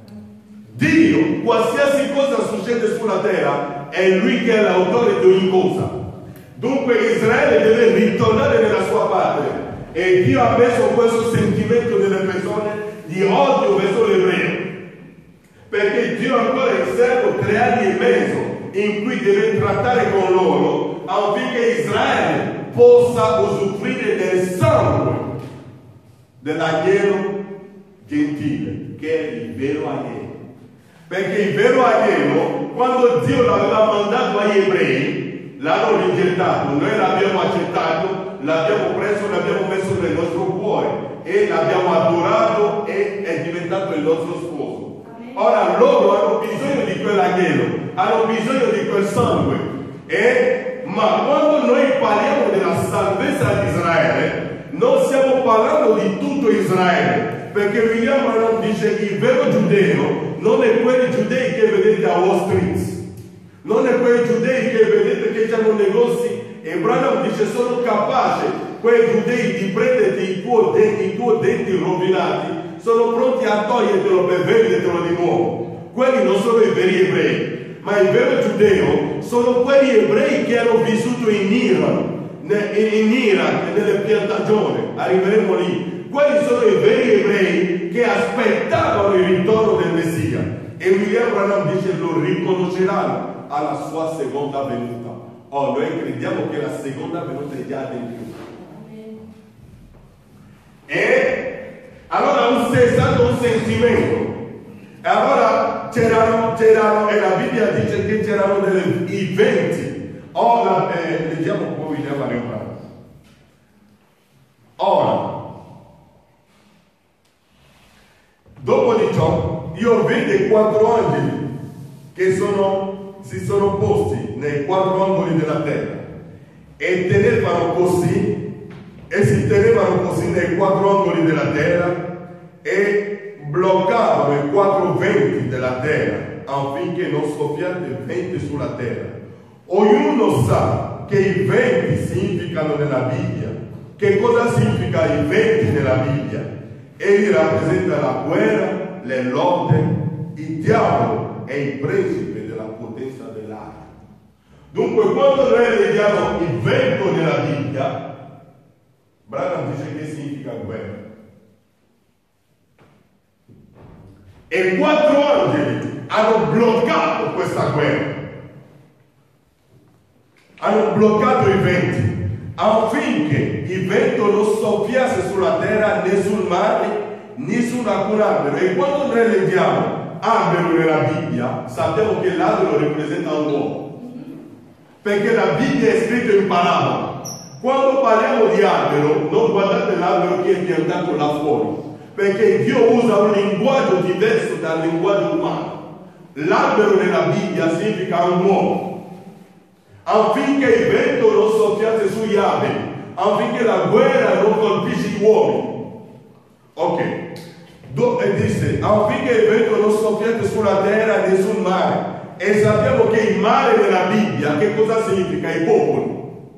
Dio, qualsiasi cosa succede sulla terra, è Lui che è l'autore di ogni cosa. Dunque Israele deve ritornare nella sua patria, e Dio ha messo questo sentimento nelle persone di odio verso l'ebreo, perché Dio ancora è servo 3 anni e mezzo in cui deve trattare con loro affinché Israele possa usufruire del sangue dell'agnello gentile, che è il vero agnello. Perché il vero agnello, quando Dio l'aveva mandato agli ebrei, l'hanno rigettato, noi l'abbiamo accettato, l'abbiamo preso, l'abbiamo messo nel nostro cuore e l'abbiamo adorato e è diventato il nostro sposo. Ora loro hanno bisogno di quell'agnello, hanno bisogno di quel sangue. Ma quando noi parliamo della salvezza di Israele, non stiamo parlando di tutto Israele, perché William Branham dice il vero giudeo non è quei giudei che vedete a Wall Street, non è quei giudei che vedete che hanno negozi, e Branham dice sono capaci quei giudei di prenderti i tuoi denti rovinati, sono pronti a togliertelo per vendertelo di nuovo. Quelli non sono i veri ebrei, ma il vero giudeo sono quegli ebrei che hanno vissuto in Iraq, nelle piantagioni, arriveremo lì. Quelli sono i veri ebrei che aspettavano il ritorno del Messia, e William Branham dice lo riconosceranno alla sua seconda venuta. Noi crediamo che la seconda venuta è già adempiuta. E allora è stato un sentimento. E allora c'erano, e la Bibbia dice che c'erano i venti. Leggiamo poi William Branham. Ora, dopo di ciò, io vidi 4 angeli che si sono posti nei 4 angoli della terra e si tenevano così nei 4 angoli della terra e bloccavano i 4 venti della terra affinché non soffiasse il vento sulla terra. Ognuno sa che i venti significano nella Bibbia. Che cosa significa i venti nella Bibbia? Egli rappresenta la guerra, le lotte, il diavolo è il principe della potenza dell'aria. Dunque quando noi leggiamo il vento nella Bibbia, Branham dice che significa guerra. E 4 angeli hanno bloccato questa guerra, hanno bloccato i venti affinché il vento non soffiasse sulla terra né sul mare né su alcun albero. E quando noi leggiamo albero nella Bibbia, sappiamo che l'albero rappresenta un uomo, perché la Bibbia è scritta in parabola. Quando parliamo di albero, non guardate l'albero che è piantato là fuori, perché Dio usa un linguaggio diverso dal linguaggio umano. L'albero nella Bibbia significa un uomo, affinché il vento non soffiasse sugli alberi, affinché la guerra non colpisce gli uomini. Ok, e disse affinché il vento non soffiasse sulla terra né sul mare. E sappiamo che il mare nella Bibbia che cosa significa? I popoli.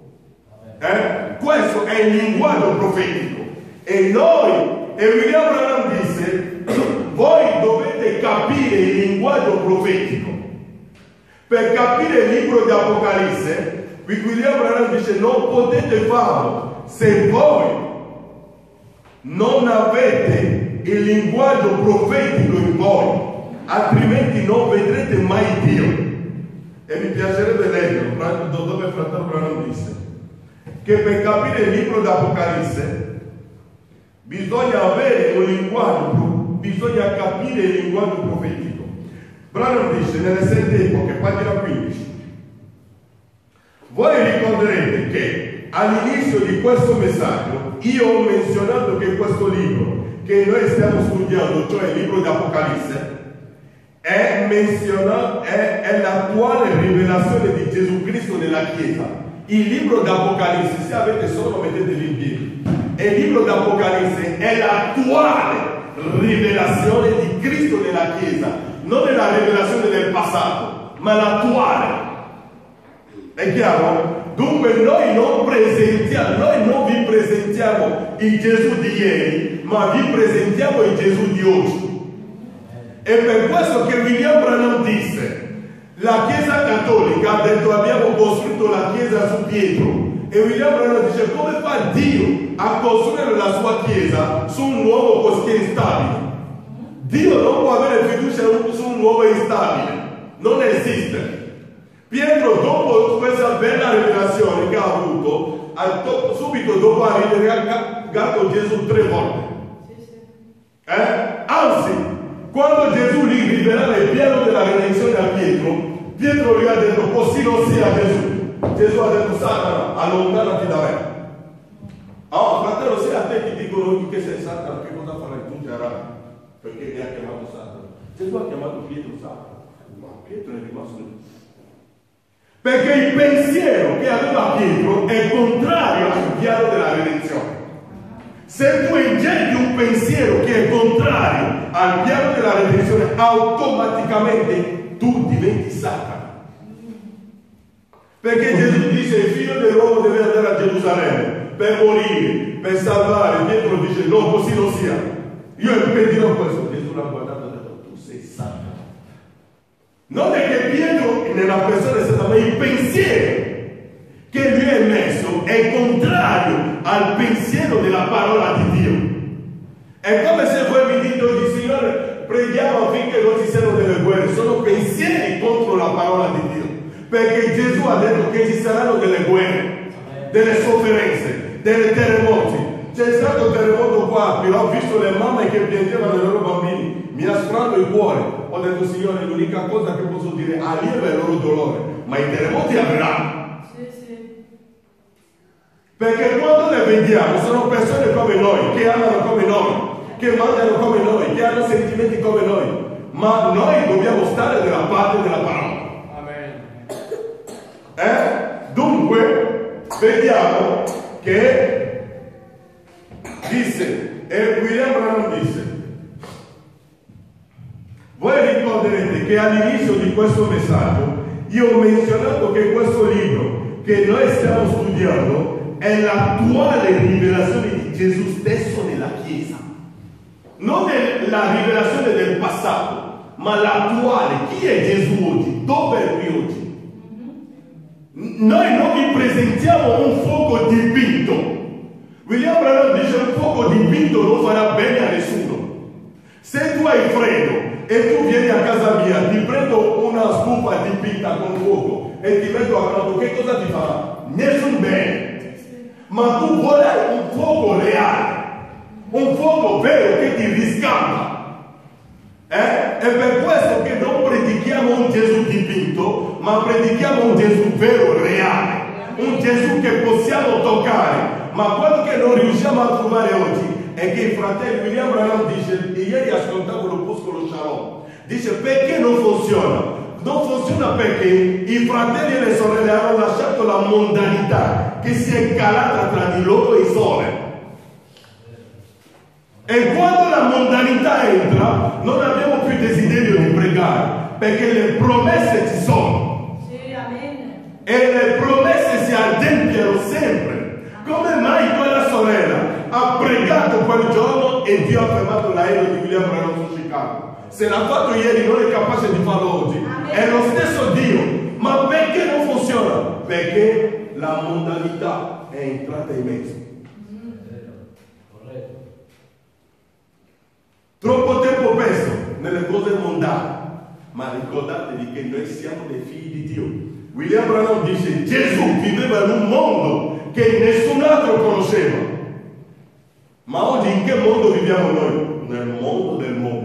Questo è il linguaggio profetico. E William Branham disse voi dovete capire il linguaggio profetico. Per capire il libro di Apocalisse, William Branham dice non potete farlo se voi non avete il linguaggio profetico in voi, altrimenti non vedrete mai Dio. E mi piacerebbe leggere dove il fratello Branham disse che per capire il libro di Apocalisse bisogna avere un linguaggio, bisogna capire il linguaggio profetico. Branham dice nelle 7 epoche, pagina 15, voi ricorderete che all'inizio di questo messaggio io ho menzionato che questo libro che noi stiamo studiando, cioè il libro di Apocalisse, è l'attuale rivelazione di Gesù Cristo nella Chiesa. Il libro d'Apocalisse, se avete solo metteteli in piedi, e il libro d'Apocalisse è l'attuale rivelazione di Cristo nella Chiesa, non è la rivelazione del passato, ma l'attuale. È chiaro? Dunque noi non vi presentiamo il Gesù di ieri, ma vi presentiamo il Gesù di oggi. E per questo che William Branham disse, la Chiesa Cattolica ha detto abbiamo costruito la Chiesa su Pietro. E William Branham dice come fa Dio a costruire la sua Chiesa su un uomo così instabile? Dio non può avere fiducia su un uomo instabile, non esiste. Pietro, dopo questa bella rivelazione che ha avuto, subito dopo ha rinegato Gesù 3 volte. Anzi, quando Gesù gli rivelava il piano della redenzione a Pietro, Pietro gli ha detto così non sia Gesù. Gesù ha detto Satana, allontanati da me. Fratello, se a te ti dicono che sei Satana, che cosa farai? Tu ti arrabbi, perché mi ha chiamato Satana. Gesù ha chiamato Pietro Satana, ma Pietro è rimasto lì. Perché il pensiero che aveva Pietro è contrario al piano della redenzione. Se tu ingetti un pensiero che è contrario al piano della redenzione, automaticamente tu diventi Satana. Perché Gesù dice il figlio dell'uomo deve andare a Gerusalemme per morire, per salvare. Pietro dice no, così non sia. Io impedirò questo. Gesù l'ha guardato e ha detto tu sei Satana. Non è che Pietro nella persona è stato, ma il pensiero che lui ha messo è contrario al pensiero della parola di Dio. È come se voi mi dite oggi, Signore, preghiamo affinché non ci siano delle guerre. Sono pensieri contro la parola di Dio. Perché Gesù ha detto che ci saranno delle guerre, delle sofferenze, dei terremoti. C'è stato un terremoto qua, però ho visto le mamme che piangevano i loro bambini. Mi ha sfratto il cuore. Ho detto, Signore, l'unica cosa che posso dire, allieva il loro dolore, ma i terremoti avverranno. Perché quando le vediamo sono persone come noi, che amano come noi, che mangiano come noi, che hanno sentimenti come noi, ma noi dobbiamo stare dalla parte della parola. Dunque vediamo che disse, e William Branham disse, voi ricorderete che all'inizio di questo messaggio io ho menzionato che questo libro che noi stiamo studiando è l'attuale rivelazione di Gesù stesso nella Chiesa. Non è la rivelazione del passato, ma l'attuale. Chi è Gesù oggi? Dove è lui oggi? Noi non vi presentiamo un fuoco dipinto. William Branham dice un fuoco dipinto non farà bene a nessuno. Se tu hai freddo e tu vieni a casa mia, ti prendo una scopa dipinta con fuoco e ti metto accanto, che cosa ti farà? Nessun bene. Ma tu vuoi un fuoco reale, un fuoco vero che ti riscalda. È per questo che non predichiamo un Gesù dipinto, ma predichiamo un Gesù vero, reale. Un Gesù che possiamo toccare. Ma quello che non riusciamo a trovare oggi è che i fratelli, William Branham dice, ieri ascoltavo l'opuscolo Shalom, dice perché non funziona? Non funziona perché i fratelli e le sorelle hanno lasciato la mondanità che si è calata tra di loro e i sole. E quando la mondanità entra, non abbiamo più desiderio di pregare, perché le promesse ci sono. Sì, amen. E le promesse si adempiono sempre. Come mai quella sorella ha pregato quel giorno e Dio ha fermato l'aereo di William Branham su Chicago? Se l'ha fatto ieri non è capace di farlo oggi. È lo stesso Dio. Ma perché non funziona? Perché la mondanità è entrata in mezzo. Troppo tempo perso nelle cose mondane. Ma ricordatevi che noi siamo dei figli di Dio. William Branham dice: Gesù viveva in un mondo che nessun altro conosceva. Ma oggi in che mondo viviamo noi? Nel mondo del mondo.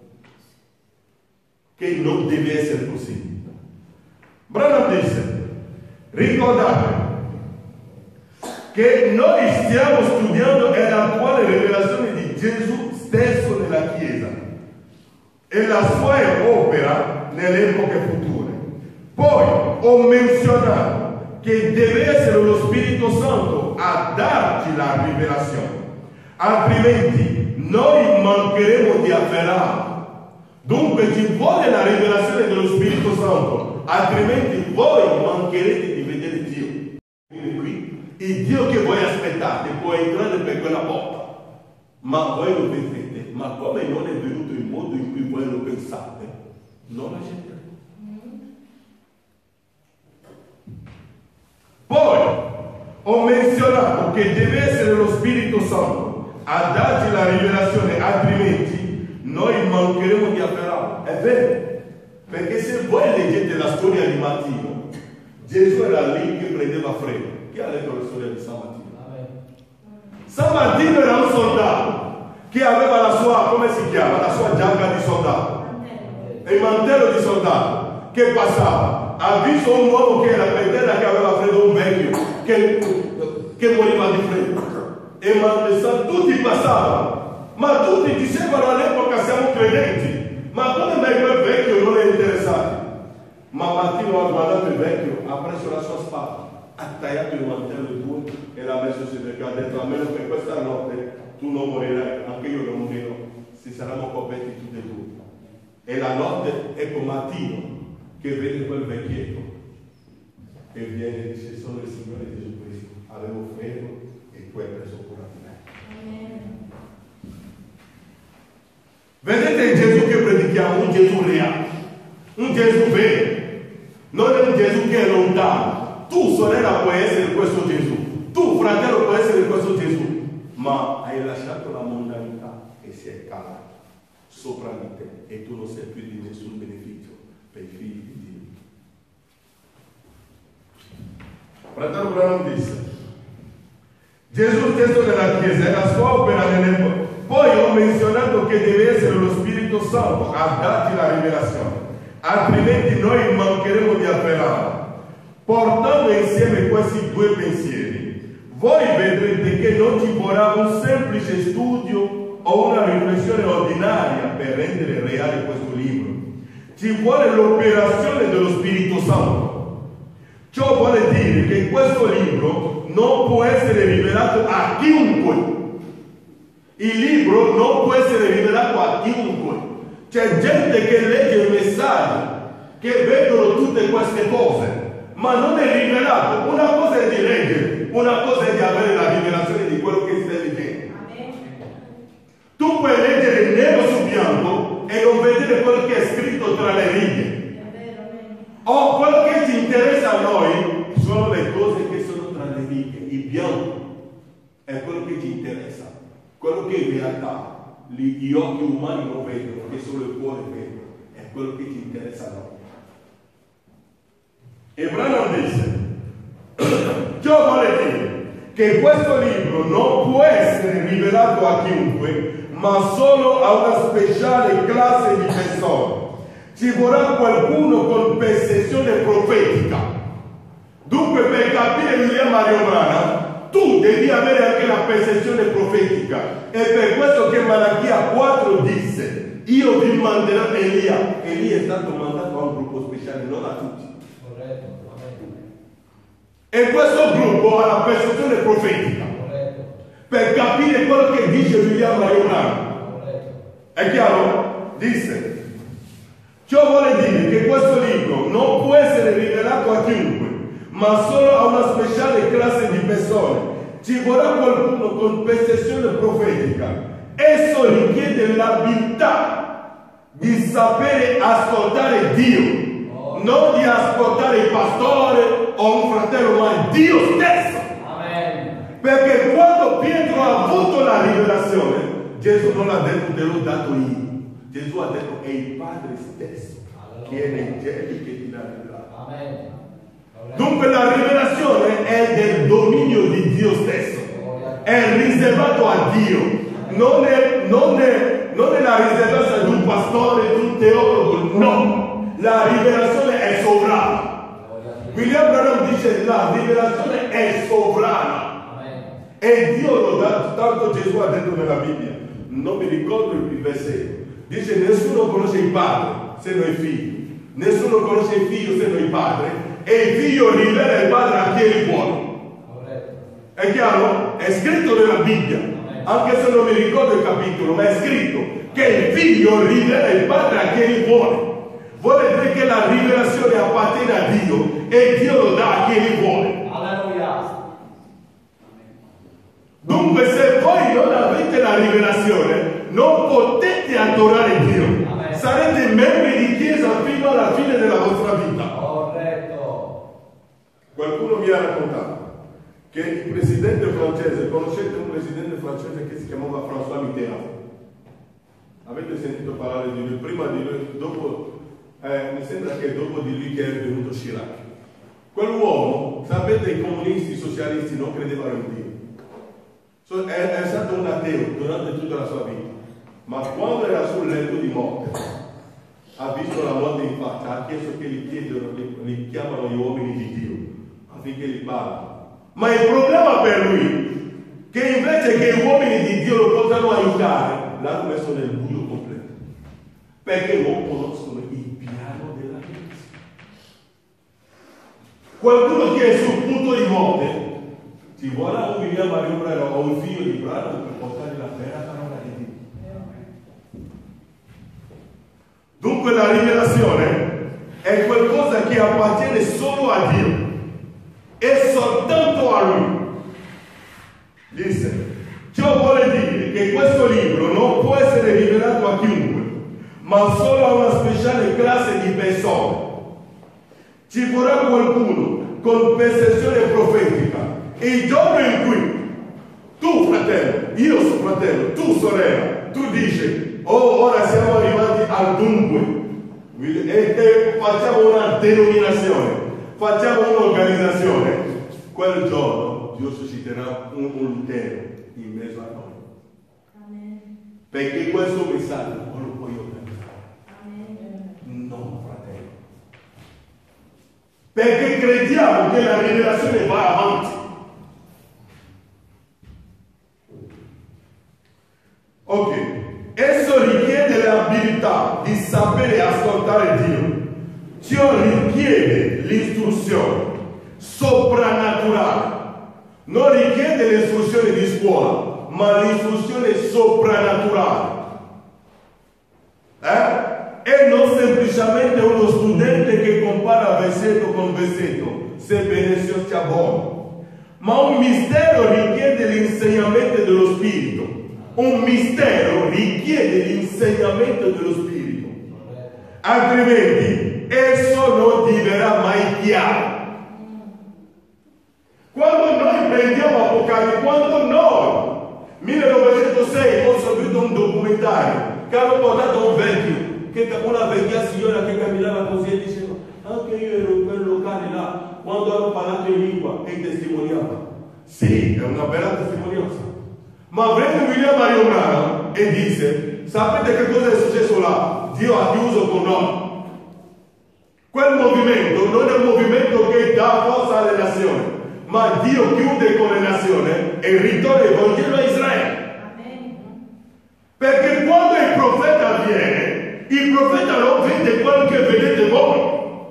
Che non deve essere così. Branham disse: ricordate che noi stiamo studiando l'attuale rivelazione di Gesù stesso nella Chiesa e la sua opera nelle epoche future. Poi ho menzionato che deve essere lo Spirito Santo a darci la rivelazione, altrimenti noi mancheremo di afferrare. Dunque ci vuole la rivelazione dello Spirito Santo, altrimenti voi mancherete di vedere Dio. Quindi qui il Dio che voi aspettate può entrare per quella porta, ma voi lo vedrete. Ma come non è venuto il modo in cui voi lo pensate, non la accetterete. Poi ho menzionato che deve essere lo Spirito Santo a darci la rivelazione, altrimenti noi mancheremo di afferrare. È vero, perché se voi leggete la storia di Mattino, Gesù era lì che prendeva freddo. Chi ha letto la storia di San Martino? San Martino era un soldato che aveva la sua, come si chiama? La sua giacca di soldato, il mantello di soldato, che passava. Ha visto un uomo che era per terra, che aveva freddo, un vecchio che moriva di freddo, e tutti passavano, ma tutti dicevano all'epoca: siamo credenti, ma come mai quel vecchio non è interessato? Ma Martino ha guardato il vecchio, ha preso la sua spada, ha tagliato il mantello in due e l'ha messo su, perché ha detto: almeno per questa notte tu non morirai, anche io non morirò, si saranno coperti tutti e due. E la notte, ecco Martino che vede quel vecchietto e viene e dice: sono il Signore Gesù Cristo, avevo freddo e tu hai preso cura di me. Vedete il Gesù che predichiamo? Un Gesù reale, un Gesù vero, non è un Gesù che è lontano. Tu sorella puoi essere questo Gesù, tu fratello puoi essere questo Gesù, ma hai lasciato la mondanità e si è calata sopra di te e tu non sei più di nessun beneficio per i figli di Dio. Fratello Branham disse: Gesù stesso nella Chiesa è la sua opera nell'epoca. Poi ho menzionato che deve essere lo Spirito Santo a darci la rivelazione, altrimenti noi mancheremo di afferrare. Portando insieme questi due pensieri, voi vedrete che non ci vorrà un semplice studio o una riflessione ordinaria per rendere reale questo libro. Ci vuole l'operazione dello Spirito Santo. Ciò vuole dire che questo libro non può essere rivelato a chiunque. Il libro non può essere rivelato a chiunque. C'è gente che legge i messaggi, che vedono tutte queste cose, ma non è rivelato. Una cosa è di leggere, una cosa è di avere la rivelazione di quello che stai leggendo. Tu puoi leggere nero su bianco e non vedere quello che è scritto tra le righe. O quello che ci interessa a noi sono le cose che sono tra le righe. Il bianco è quello che ci interessa, quello che in realtà gli occhi umani non vedono, che solo il cuore vede, è quello che ci interessa a noi. E Branham disse: ciò vuole dire che questo libro non può essere rivelato a chiunque, ma solo a una speciale classe di persone. Ci vorrà qualcuno con percezione profetica. Dunque, per capire William Mario Branham, tu devi avere anche la percezione profetica. È per questo che Malachia 4 disse: io vi manderò Elia. Elia è stato mandato a un gruppo speciale, non a tutti. E questo gruppo ha la percezione profetica per capire quello che dice William Mario Branham. È chiaro? Disse: ciò vuole dire che questo libro non può essere rivelato a chiunque, ma solo a una speciale classe di persone. Ci vorrà qualcuno con percezione profetica. Esso richiede l'abilità di sapere ascoltare Dio, non di ascoltare il pastore o un fratello, ma Dio stesso. Amen. Perché quando Pietro ha avuto la rivelazione, Gesù non ha detto te l'ho dato io. Gesù ha detto è il Padre stesso che è nei cieli che ti dà rivelato. Amen. Dunque la rivelazione è del dominio di Dio stesso, è riservato a Dio, non è la riservanza di un pastore, di un teologo, no, la rivelazione è sovrana. William Branham dice la rivelazione è sovrana e Dio lo dà, tanto Gesù ha detto nella Bibbia, non mi ricordo il versetto, dice nessuno conosce il Padre se non il Figlio, nessuno conosce il Figlio se non il Padre, e il Figlio rivela il Padre a chi è vuole. È chiaro? È scritto nella Bibbia, anche se non mi ricordo il capitolo, ma è scritto che il Figlio rivela il Padre a chi vuole. Vuole dire che la rivelazione appartiene a Dio e Dio lo dà a chi vuole. Alleluia. Dunque, se voi non avete la rivelazione, non potete adorare Dio. Amen. Sarete membri di chiesa fino alla fine della vostra vita. Corretto. Qualcuno mi ha raccontato che il presidente francese, conoscete un presidente francese che si chiamava François Mitterrand? Avete sentito parlare di lui? Prima di lui, dopo, mi sembra che dopo di lui che è venuto Chirac. Quell'uomo, sapete, i comunisti, i socialisti non credevano in Dio. È stato un ateo durante tutta la sua vita, ma quando era sul letto di morte, ha visto la morte in faccia, ha chiesto che gli chiamano gli uomini di Dio affinché gli parlino. Ma il problema per lui che invece che gli uomini di Dio lo possano aiutare, l'hanno messo nel buio completo, perché non conoscono il piano della vita. Qualcuno che è sul punto di morte ci vuole un William Mario Branham o un figlio di Branham per portare la vera parola di Dio. Dunque la rivelazione è qualcosa che appartiene solo a Dio e soltanto a Lui. Disse: ciò vuole dire che questo libro non può essere rivelato a chiunque, ma solo a una speciale classe di persone. Ci vorrà qualcuno con percezione profetica. Il giorno in cui tu, fratello, io fratello, tu sorella, tu dici: oh, ora siamo arrivati al dunque e facciamo una denominazione, facciamo un'organizzazione, quel giorno Dio susciterà un Lutero in mezzo a noi. Amen. Perché questo messaggio non lo puoi organizzare. Amen. No, fratello. Perché crediamo che la rivelazione va avanti. Ok, esso richiede l'abilità di sapere ascoltare Dio. Ciò richiede l'istruzione soprannaturale. Non richiede l'istruzione di scuola, ma l'istruzione soprannaturale. E non semplicemente uno studente che compara versetto con versetto, sebbene sia buono. Ma un mistero richiede l'insegnamento dello Spirito. Un mistero richiede l'insegnamento dello Spirito, altrimenti esso non diverrà mai chiaro. Quando noi prendiamo Apocalisse, quando noi, 1906, ho seguito un documentario che hanno portato un vecchio, una vecchia signora che camminava così e diceva: anche io ero in quel locale là, quando hanno parlato in lingua, e testimoniava. Sì, è una bella testimonianza. Ma prende William Mario Branham e disse: sapete che cosa è successo là? Dio ha chiuso con noi. Quel movimento non è un movimento che dà forza alle nazioni, ma Dio chiude con le nazioni e ritorna il Vangelo a Israele. Perché quando il profeta viene, il profeta non vede quello che vedete voi.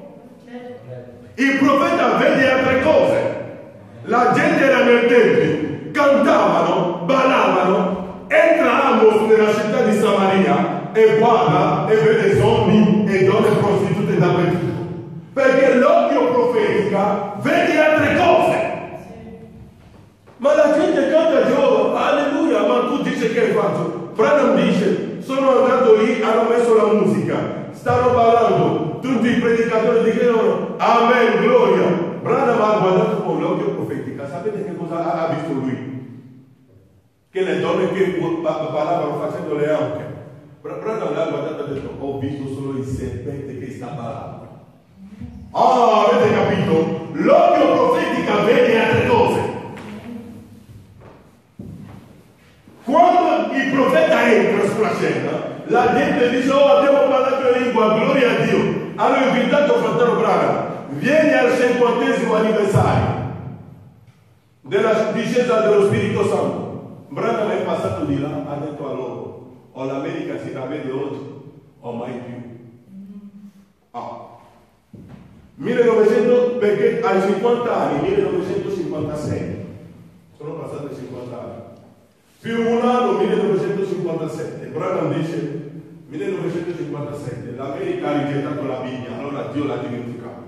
Il profeta vede altre cose. La gente era nel tempio, cantavano, ballavano. Entra Amos nella città di Samaria e guarda e vede zombie e donne prostitute dappertutto. Perché l'occhio profetica vede altre cose. Ma la gente canta Giova, alleluia, ma tu dici che hai fatto? Branham dice: sono andato lì, hanno messo la musica, stanno ballando, tutti i predicatori dicono amen, gloria. Branham ha guardato con l'occhio profetica. Sapete che cosa ha visto lui? Che le donne che ballavano facendo le anche. Branham l'ha guardato e ha detto: ho visto solo il serpente che sta ballando. Ah, avete capito? L'occhio profetica vede altre cose. Quando il profeta entra sulla scena, la gente dice: oh, abbiamo parlato in lingua, gloria a Dio. Hanno invitato fratello Branham, vieni al 50° anniversario della discesa dello Spirito Santo. Branham è passato di là, ha detto a loro: o l'America si ravvede oggi o mai più. 1900, perché ai 50 anni, 1956, sono passati 50 anni, più un anno, 1957. Branham dice: 1957, l'America ha rigettato la Bibbia, allora Dio l'ha dimenticato.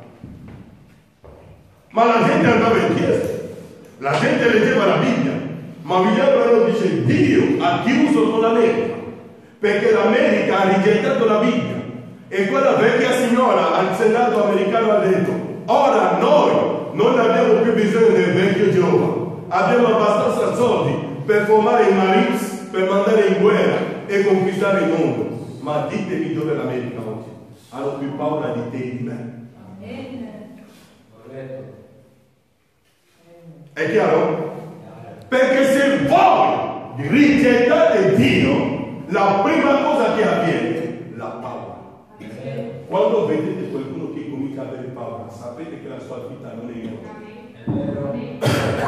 Ma la gente andava in chiesa, la gente leggeva la Bibbia, ma William Branham dice: Dio ha chiuso con l'America, perché l'America ha rigettato la Bibbia. E quella vecchia signora al Senato americano ha detto: ora noi non abbiamo più bisogno del vecchio Giova, abbiamo abbastanza soldi per formare i Marines, per mandare in guerra e conquistare il mondo. Ma ditemi dove l'America oggi? Hanno più paura di te e di me. È chiaro? Perché se voi rigettate Dio, la prima cosa che avviene è la paura. Quando vedete qualcuno che comincia a avere paura, sapete che la sua vita non è in ordine.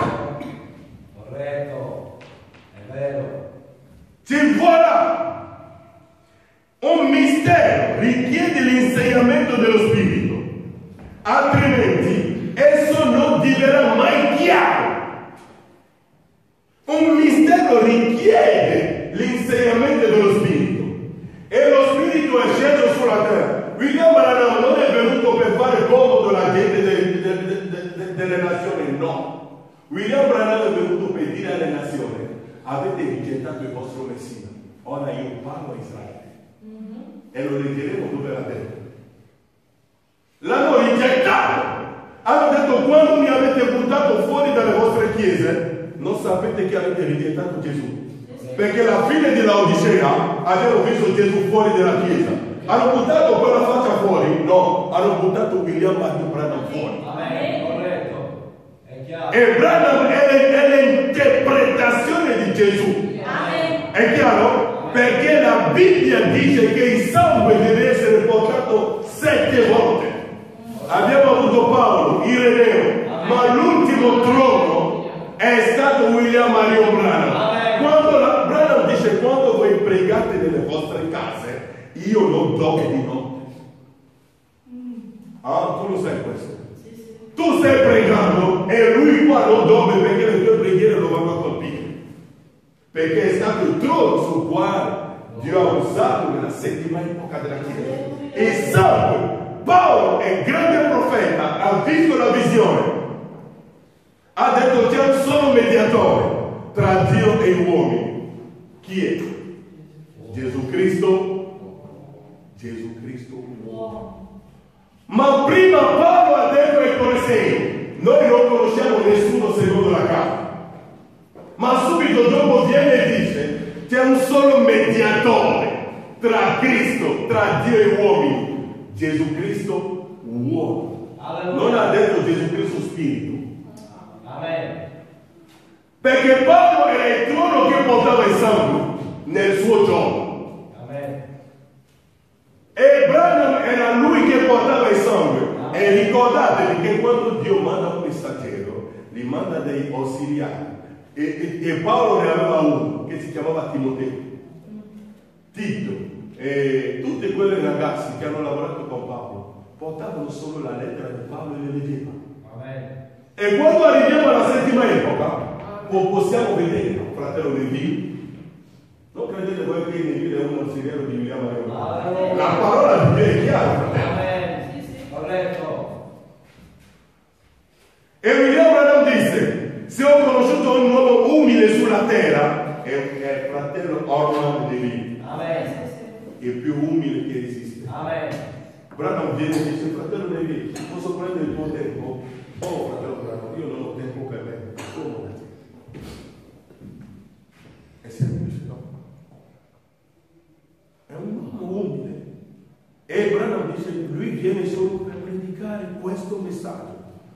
Corretto, è vero. Ci vuole un mistero, richiede l'insegnamento dello Spirito, altrimenti esso non diverrà mai chiaro. Un mistero richiede l'insegnamento dello Spirito e lo Spirito è sceso sulla terra. William Branham non è venuto per fare comodo alla gente delle nazioni, no. William Branham è venuto per dire alle nazioni: avete rigettato il vostro Messia, ora io parlo a Israele. E lo leggeremo dove l'ha detto. L'hanno rigettato. Hanno detto: quando mi avete buttato fuori dalle vostre chiese, non sapete che avete rigettato Gesù. Perché alla fine della Odissea abbiamo visto Gesù fuori dalla chiesa. Hanno buttato quella faccia fuori? No, hanno buttato William Branham fuori. Corretto, è chiaro. E Branham è l'interpretazione di Gesù. È chiaro? Perché la Bibbia dice che il sangue deve essere portato 7 volte. Abbiamo avuto Paolo, Ireneo, ma l'ultimo trono è stato William Marion Branham. Branham dice: quando voi pregate nelle vostre case, io non dormo di notte. Ah, tu lo sai questo? Tu stai pregando e lui qua non dorme perché le tue preghiere lo vanno a colpire. Perché è stato il trono sul quale Dio ha usato nella 7ª epoca della Chiesa. Il sangue. Paolo è grande profeta, ha visto la visione. Ha detto: c'è un solo mediatore tra Dio e gli uomini. Chi è? Gesù Cristo. Gesù Cristo uomo. Ma prima Paolo ha detto ai Corinzi: noi non conosciamo nessuno secondo la carne. Ma subito dopo viene e dice: c'è un solo mediatore tra Cristo, tra Dio e uomini, Gesù Cristo uomo. Alleluia. Non ha detto Gesù Cristo spirito. Amen. Perché Paolo era il trono che portava il sangue nel suo dei ausiliari e Paolo ne aveva uno che si chiamava Timoteo, Tito, e tutti quei ragazzi che hanno lavorato con Paolo portavano solo la lettera di Paolo e le leggevano. E quando arriviamo alla settima epoca possiamo vedere, fratello di Dio, non credete voi che in Dio è un ausiliario di William Mariano. La parola di Dio è chiara, fratello. Corretto. E William Branham disse: se ho conosciuto un uomo umile sulla terra, è il fratello Orland di Dio. Amen. Il più umile che esiste. Amen. Branham viene e dice: fratello Levi, posso prendere il tuo tempo? Oh, fratello Branham, io non ho tempo per me. Come? È semplice, no? È un uomo umile. E Branham dice: lui viene solo per predicare questo messaggio.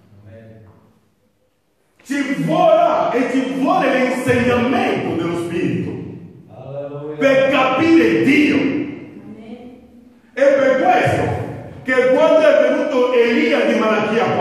Ci vorrà e ci vuole l'insegnamento dello Spirito. Alleluia. Per capire Dio. È per questo che quando è venuto Elia di Malachia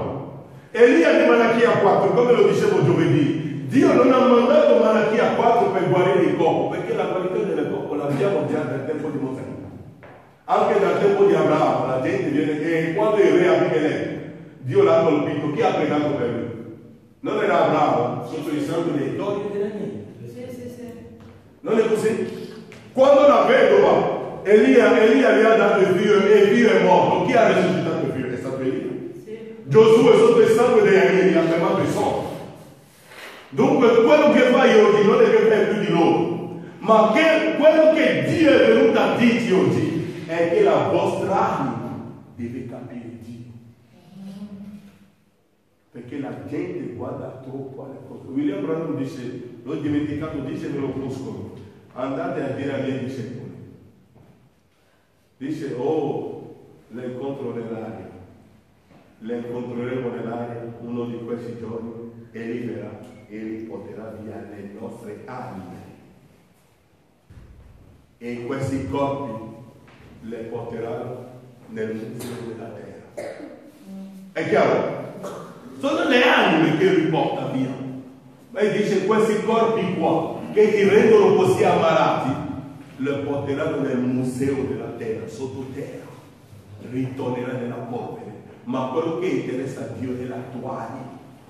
4, come lo dicevo giovedì, Dio non ha mandato Malachia 4 per guarire il corpo, perché la guarigione del corpo l'abbiamo già dal tempo di Mosè. Anche dal tempo di Abramo, la gente viene, e quando il re Abimelech, Dio l'ha colpito, chi ha pregato per lui? Non era Abramo, sotto il sangue dei tori e degli agnelli. Non è così? Quando la vedova Elia gli ha dato il figlio e il figlio è morto, chi ha risuscitato il figlio? È stato Elia. Giosuè sotto il sangue degli agnelli ha fermato il sonno. Dunque quello che fai oggi non è che fai più di loro, ma che quello che Dio è venuto a dirci oggi è che la vostra anima deve capire Dio. Perché la gente guarda troppo alle cose. William Branham dice, l'ho dimenticato, dice nell'opuscolo: andate a dire ai miei discepoli. Dice: oh, le incontro nell'aria, le incontreremo nell'aria uno di questi giorni e li verrà e li porterà via le nostre anime. E questi corpi le porteranno nel museo della terra. È chiaro? Sono le anime che li porta via. E dice: questi corpi qua che ti rendono così ammalati le porteranno nel museo della terra, sottoterra, ritornerà nella polvere. Ma quello che interessa a Dio è la tua anima.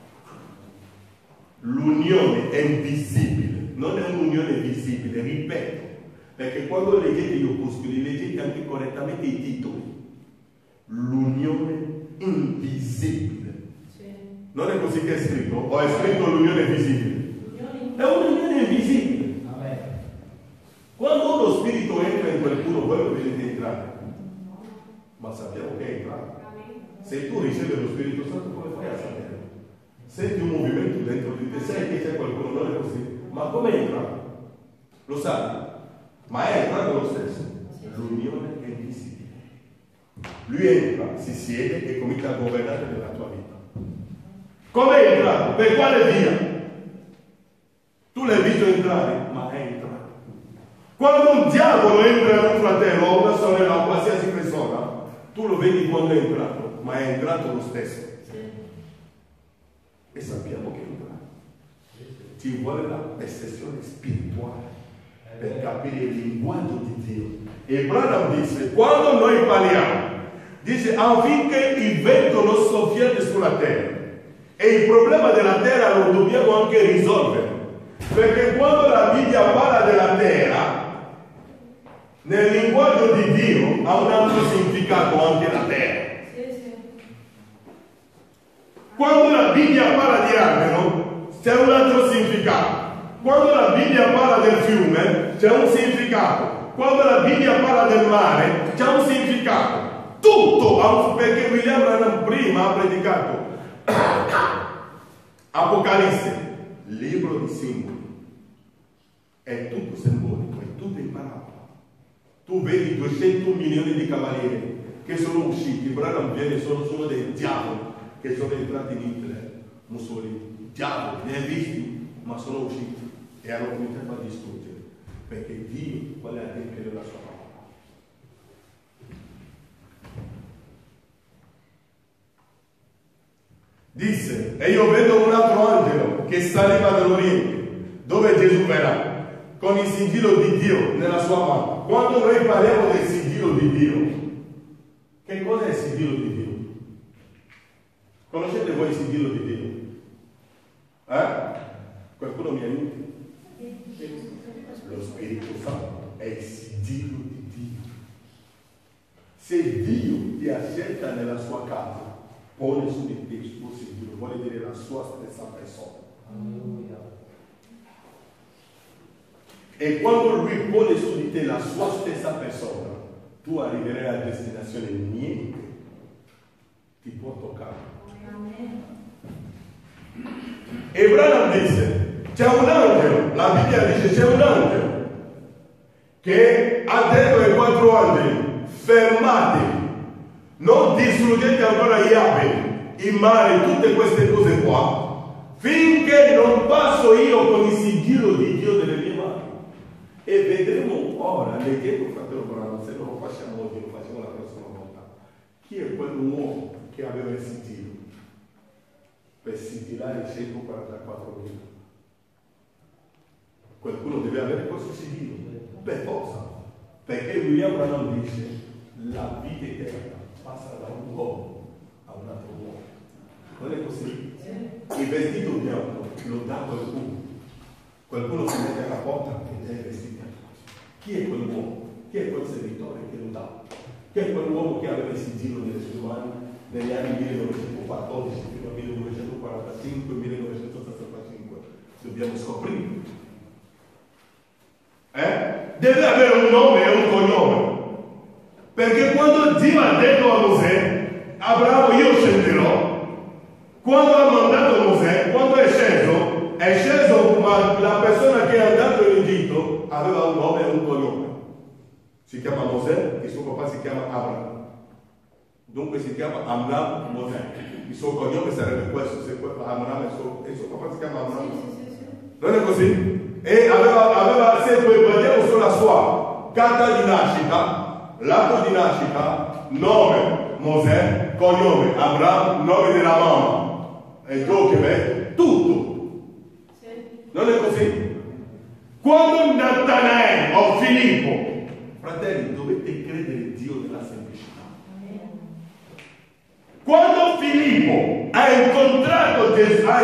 L'unione è invisibile, non è un'unione visibile, ripeto, perché quando leggete gli opuscoli leggete anche correttamente i titoli. L'unione invisibile. Non è così che è scritto? O è scritto l'unione visibile? È un'unione invisibile. Amen. Quando lo spirito entra in qualcuno, voi lo vedete entrare. Ma sappiamo che è entrato. Se tu ricevi lo Spirito Santo, come fai a sapere? Senti un movimento dentro di te, sai che c'è qualcuno, non è così. Ma come è entrato? Lo sai? Ma è entrato lo stesso. L'unione è invisibile. Lui entra, si siede e comincia a governare nella tua vita. Come è entrato? Per quale via? Tu l'hai visto entrare, ma è entrato. Quando un diavolo entra in un fratello o una sorella o qualsiasi persona, tu lo vedi quando è entrato, ma è entrato lo stesso. E sappiamo che è entrato. Ci vuole la percezione spirituale per capire il linguaggio di Dio. E Branham dice: quando noi parliamo, dice affinché il vento non soffiate sulla terra. E il problema della terra lo dobbiamo anche risolvere. Perché quando la Bibbia parla della terra, nel linguaggio di Dio ha un altro significato anche la terra. Quando la Bibbia parla di albero, c'è un altro significato. Quando la Bibbia parla del fiume, c'è un significato. Quando la Bibbia parla del mare, c'è un significato. Tutto, perché William Branham prima ha predicato Apocalisse, libro di simboli. È tutto simbolico, è tutto in parabola. Tu vedi 200 milioni di cavalieri che sono usciti. Branham viene sono dei diavoli che sono entrati in Hitler, Mussolini. Diavoli, li hai visti? Ma sono usciti e hanno cominciato a distruggere. Perché Dio vuole adempiere la sua parola. Disse, e io vedo un altro angelo che saliva dall'Oriente, dove Gesù verrà, con il sigillo di Dio nella sua mano. Quando noi parliamo del sigillo di Dio, che cosa è il sigillo di Dio? Conoscete voi il sigillo di Dio? Qualcuno mi aiuti? Lo Spirito Santo è il sigillo di Dio. Se Dio ti accetta nella sua casa, pone su di te il suo sigillo, vuole dire la sua stessa persona. Alleluia. E quando Lui pone su di te la sua stessa persona, tu arriverai alla destinazione, niente ti può toccare. E Branham disse, c'è un angelo, la Bibbia dice c'è un angelo che ha detto ai 4 angeli, fermatevi, non distruggete ancora gli alberi, il mare, tutte queste cose qua, finché non passo io con il sigillo di Dio nelle mie mani. E vedremo ora, leggendo fratello Branham, se non lo facciamo oggi, lo facciamo la prossima volta, chi è quell'uomo che aveva il sigillo per sigillare 144.000. Qualcuno deve avere questo sigillo, per cosa? Perché William Branham dice la vita eterna passa da un uomo a un altro uomo. Non è così? Il vestito bianco lo dà qualcuno si mette alla porta e è vestito. Chi è quell'uomo? Chi è quel servitore che lo dà? Chi è quell'uomo che aveva il sigillo nelle sue mani negli anni 1914 fino a 1945, 1965? Dobbiamo scoprire. Deve avere un nome e un cognome. Perché quando Dio ha detto a Mosè, Abramo io scenderò, quando ha mandato Mosè, quando è sceso, ma la persona che è andato in Egitto aveva un nome e un cognome. Si chiama Mosè, il suo papà si chiama Abramo. Dunque si chiama Amram Mosè. Il suo cognome sarebbe questo, se Amram il suo papà si chiama Amram. Non è così? E aveva se guardiamo sulla sua carta di nascita, l'atto di nascita, nome Mosè, cognome Amram, nome della mamma. E Giochebe, tutto. Non è così? Quando Natanaele o Filippo, fratelli, dovete credere in Dio nella semplicità. Quando Filippo ha incontrato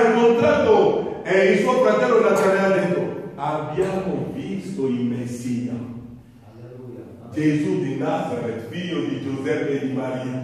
il suo fratello Natanaele, ha detto, abbiamo visto il Messia, Gesù di Nazareth, figlio di Giuseppe e di Maria.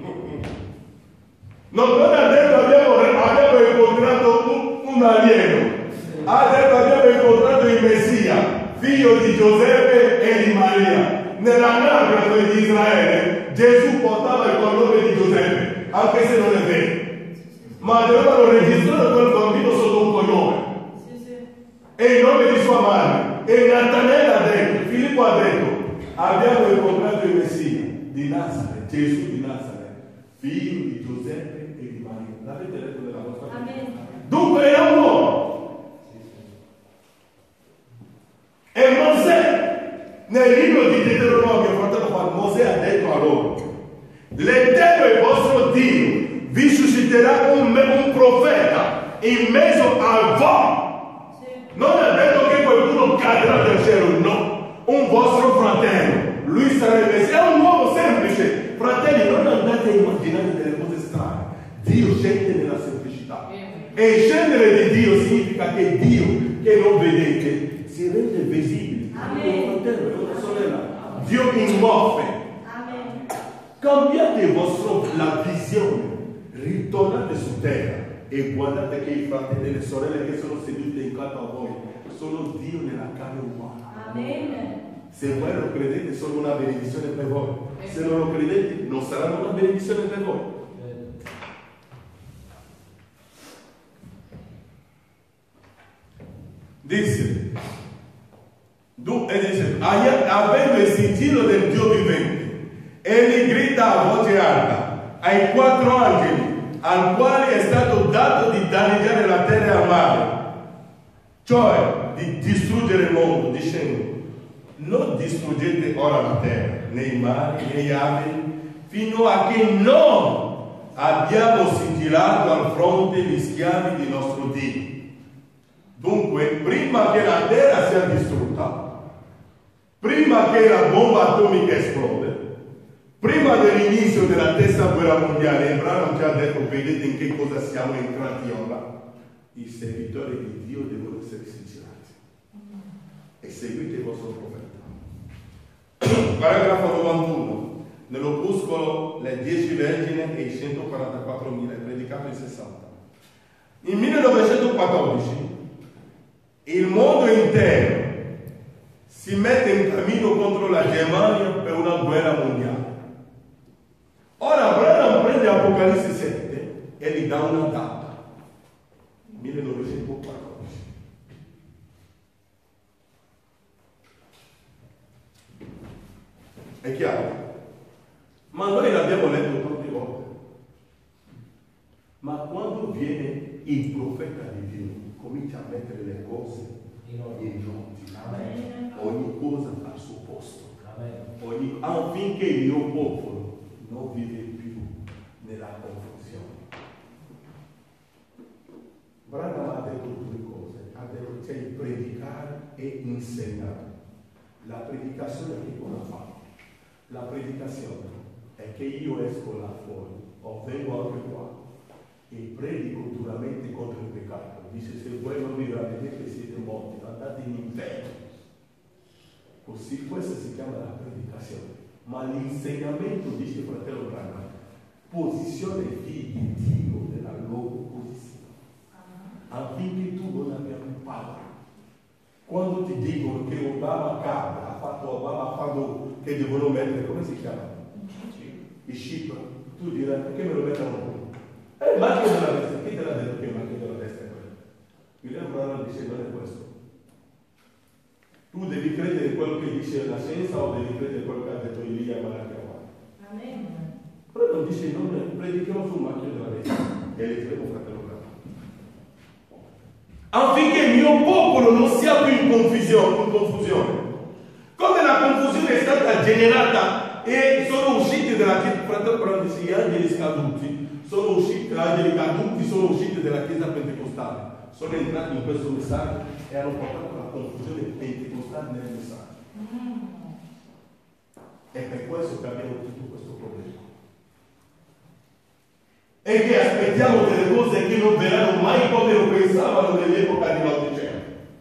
Non ha detto abbiamo incontrato un alieno, ha detto abbiamo incontrato il Messia, figlio di Giuseppe e di Maria. Nell'anagrafe di Israele Gesù portava il cognome di Giuseppe, anche se non è vero, ma dovevano registrare quel bambino sotto un cognome e il nome di sua madre. E Natanaele ha detto, Filippo ha detto, abbiamo incontrato il Messia di Nazareth, Gesù di Nazareth, figlio di Giuseppe e di Maria. L'avete letto nella vostra Bibbia? Dunque era un uomo. E Mosè, nel libro di Deuteronomio, fratello, Mosè ha detto a loro, l'Eterno è vostro Dio, vi susciterà un profeta in mezzo a voi. Non ha detto che qualcuno cadrà dal cielo, no, un vostro fratello. Lui sarebbe, se è un uomo semplice, fratelli, non andate a immaginare delle cose strane. Dio scende nella semplicità. E scendere di Dio significa che Dio, che non vedete, si rende visibile. Amen. Un fratello e una sorella. Dio vi muove. Amen. Cambiate la visione, ritornate su terra e guardate che i fratelli e le sorelle che sono sedute accanto a voi sono Dio nella carne umana. Amen. Se voi lo credete sono una benedizione per voi, se non lo credete non saranno una benedizione per voi. Dice, avendo il sigillo del Dio vivente, egli grida a voce alta ai 4 angeli, al quale è stato dato di danneggiare la terra e il mare, cioè di distruggere il mondo, dicendo, non distruggete ora la terra, né i mari, né gli alberi, fino a che non abbiamo sigillato al fronte gli schiavi di nostro Dio. Dunque, prima che la terra sia distrutta, prima che la bomba atomica esplode, prima dell'inizio della terza guerra mondiale, Abramo ci ha detto, vedete in che cosa siamo entrati ora? I servitori di Dio devono essere sigillati e seguite il vostro profeta. Paragrafo 91. Nell'opuscolo Le 10 Vergini e i 144.000, è predicato in 60. In 1914 il mondo intero si mette in cammino contro la Germania per una guerra mondiale. Ora Branham prende Apocalisse 7 e gli dà una data, 1914. È chiaro? Ma noi l'abbiamo letto tante volte. Ma quando viene il profeta di Dio, comincia a mettere le cose in ordine. Ogni cosa al suo posto. Affinché il mio popolo non vive più nella confusione. Branham ha detto due cose. Ha detto c'è il predicare e insegnare. La predicazione che cosa fa? La predicazione è che io esco là fuori, o vengo anche qua, e predico duramente contro il peccato. Dice, se voi non vi ravvedete siete morti, andate in inferno. Così questa si chiama la predicazione. Ma l'insegnamento, dice il fratello Branham, posizione figli di Dio nella loro posizione, affinché tu non abbia più paura. Quando ti dicono che Obama cade, ha fatto che devono mettere, come si chiama? Il chip, tu dirai, perché me lo mettono? Macchia della destra, chi te l'ha detto che macchia della destra è quello? William Branham dice non è questo. Tu devi credere in quello che dice la scienza o devi credere in quello che ha detto Elia e Malachia. Amen. Però non dice non predichiamo sul macchio della destra e leggeremo fratello Branham. Affinché il mio popolo non sia più in confusione. Come la confusione è stata generata e sono usciti dalla chiesa, fratello Branham dice gli angeli caduti sono usciti dalla chiesa pentecostale, sono entrati in questo messaggio e hanno portato la confusione pentecostale nel messaggio. È per questo che abbiamo tutto questo problema. E che aspettiamo delle cose che non verranno mai come lo pensavano nell'epoca di Laodicea.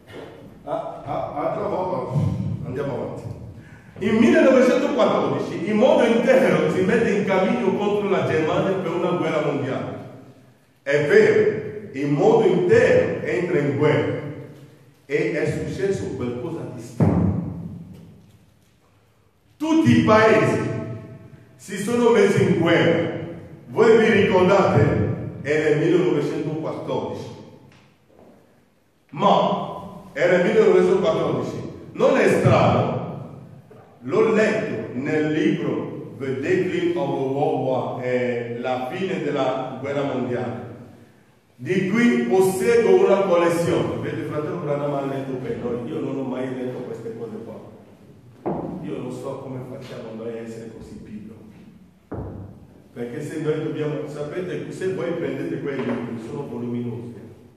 Altra volta, andiamo avanti. In 1914 il mondo intero si mette in cammino contro la Germania per una guerra mondiale. È vero, il mondo intero entra in guerra e è successo qualcosa di strano. Tutti i paesi si sono messi in guerra. Voi vi ricordate? Era il 1914. Ma era il 1914. Non è strano. L'ho letto nel libro The Decline of the World War, la fine della guerra mondiale, di cui posseggo una collezione. Vede, fratello Branham ha letto per noi, io non ho mai letto queste cose qua. Io non so come facciamo noi a essere così piccoli. Perché se noi dobbiamo, sapete, se voi prendete quei libri, sono voluminosi,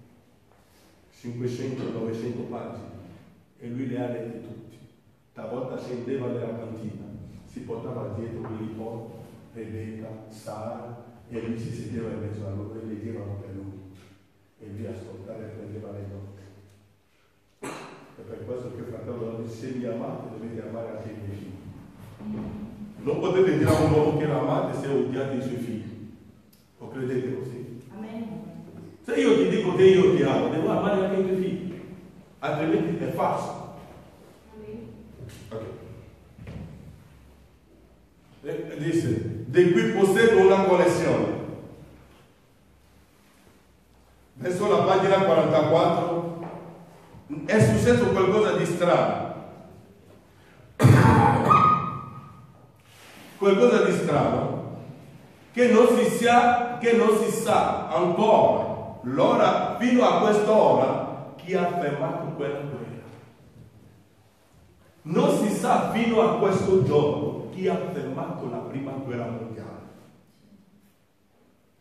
500-900 pagine, e lui le ha lette tutte. Talvolta scendeva nella cantina, si portava dietro Willy Paul, Rebecca, Sara, e lui si sedeva in mezzo a loro e leggevano per lui. E lui ascoltava e prendeva le note. E per questo che fratello dice, se vi amate dovete amare anche i miei figli. Non potete dire a un uomo che l'amate se odiate i suoi figli. Lo credete così? Amen. Se io ti dico che io ti amo, devo amare anche i tuoi figli, altrimenti è falso. Okay. Dice, di cui posseggo una collezione. Verso la pagina 44 è successo qualcosa di strano. Qualcosa di strano che non si sa ancora l'ora, fino a quest'ora, chi ha fermato quella guerra. Non si sa fino a questo giorno chi ha fermato la prima guerra mondiale.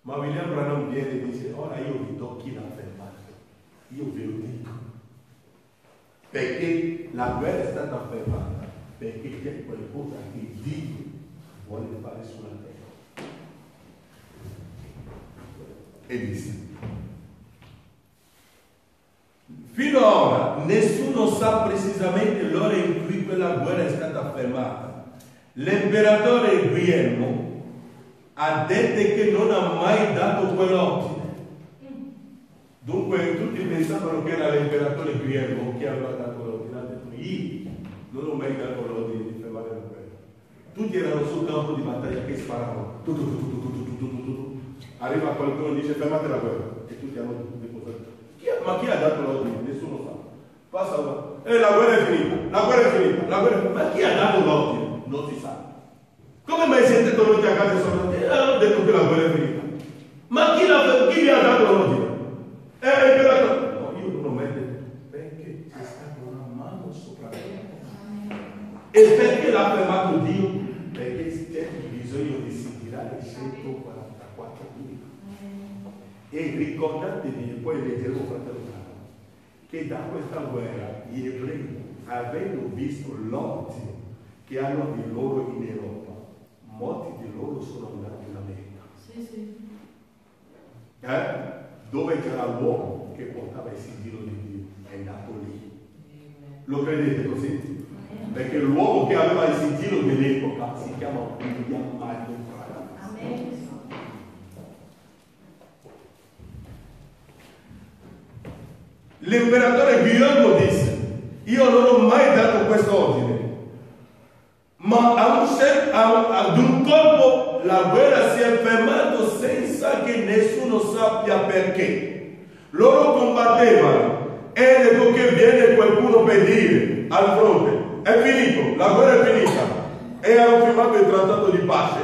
Ma William Branham viene e dice, ora io vi do chi l'ha fermato, io ve lo dico. Perché la guerra è stata fermata, perché c'è qualcosa che Dio vuole fare sulla terra. E disse, fino ad ora nessuno sa precisamente l'ora in cui quella guerra è stata fermata. L'imperatore Guglielmo ha detto che non ha mai dato quell'ordine. Dunque tutti pensavano che era l'imperatore Guglielmo che aveva dato l'ordine. Ha detto, io non ho mai dato l'ordine di fermare la guerra. Tutti erano sul campo di battaglia che sparavano. Arriva qualcuno e dice fermate la guerra. E tutti hanno deposato. Ma chi ha dato l'ordine? Nessuno sa. Passa la guerra è finita, la guerra è finita, la guerra è finita. Ma chi ha dato l'ordine? Non si sa. Come mai siete tornati a casa e sono hanno detto che la guerra è finita? Ma chi vi ha dato l'ordine? L'imperatore. No, io non ho mai detto, perché c'è stata una mano sopra me. E perché l'ha fermato Dio? Perché c'è bisogno di tirare 144.000. E ricordatevi, e poi leggeremo fratello Carlo, che da questa guerra gli ebrei, avendo visto l'ordine che hanno di loro in Europa, molti di loro sono andati in America. Sì, sì. Dove c'era l'uomo che portava il sigillo di Dio, è andato lì. Lo credete così? Perché l'uomo che aveva il sigillo dell'epoca si chiama William Marion Branham. Amen. L'imperatore Guglielmo disse, io non ho mai dato questo ordine, ma ad un colpo la guerra si è fermata senza che nessuno sappia perché. Loro combattevano ed ecco che viene qualcuno per dire al fronte, è finito, la guerra è finita, e hanno firmato il trattato di pace.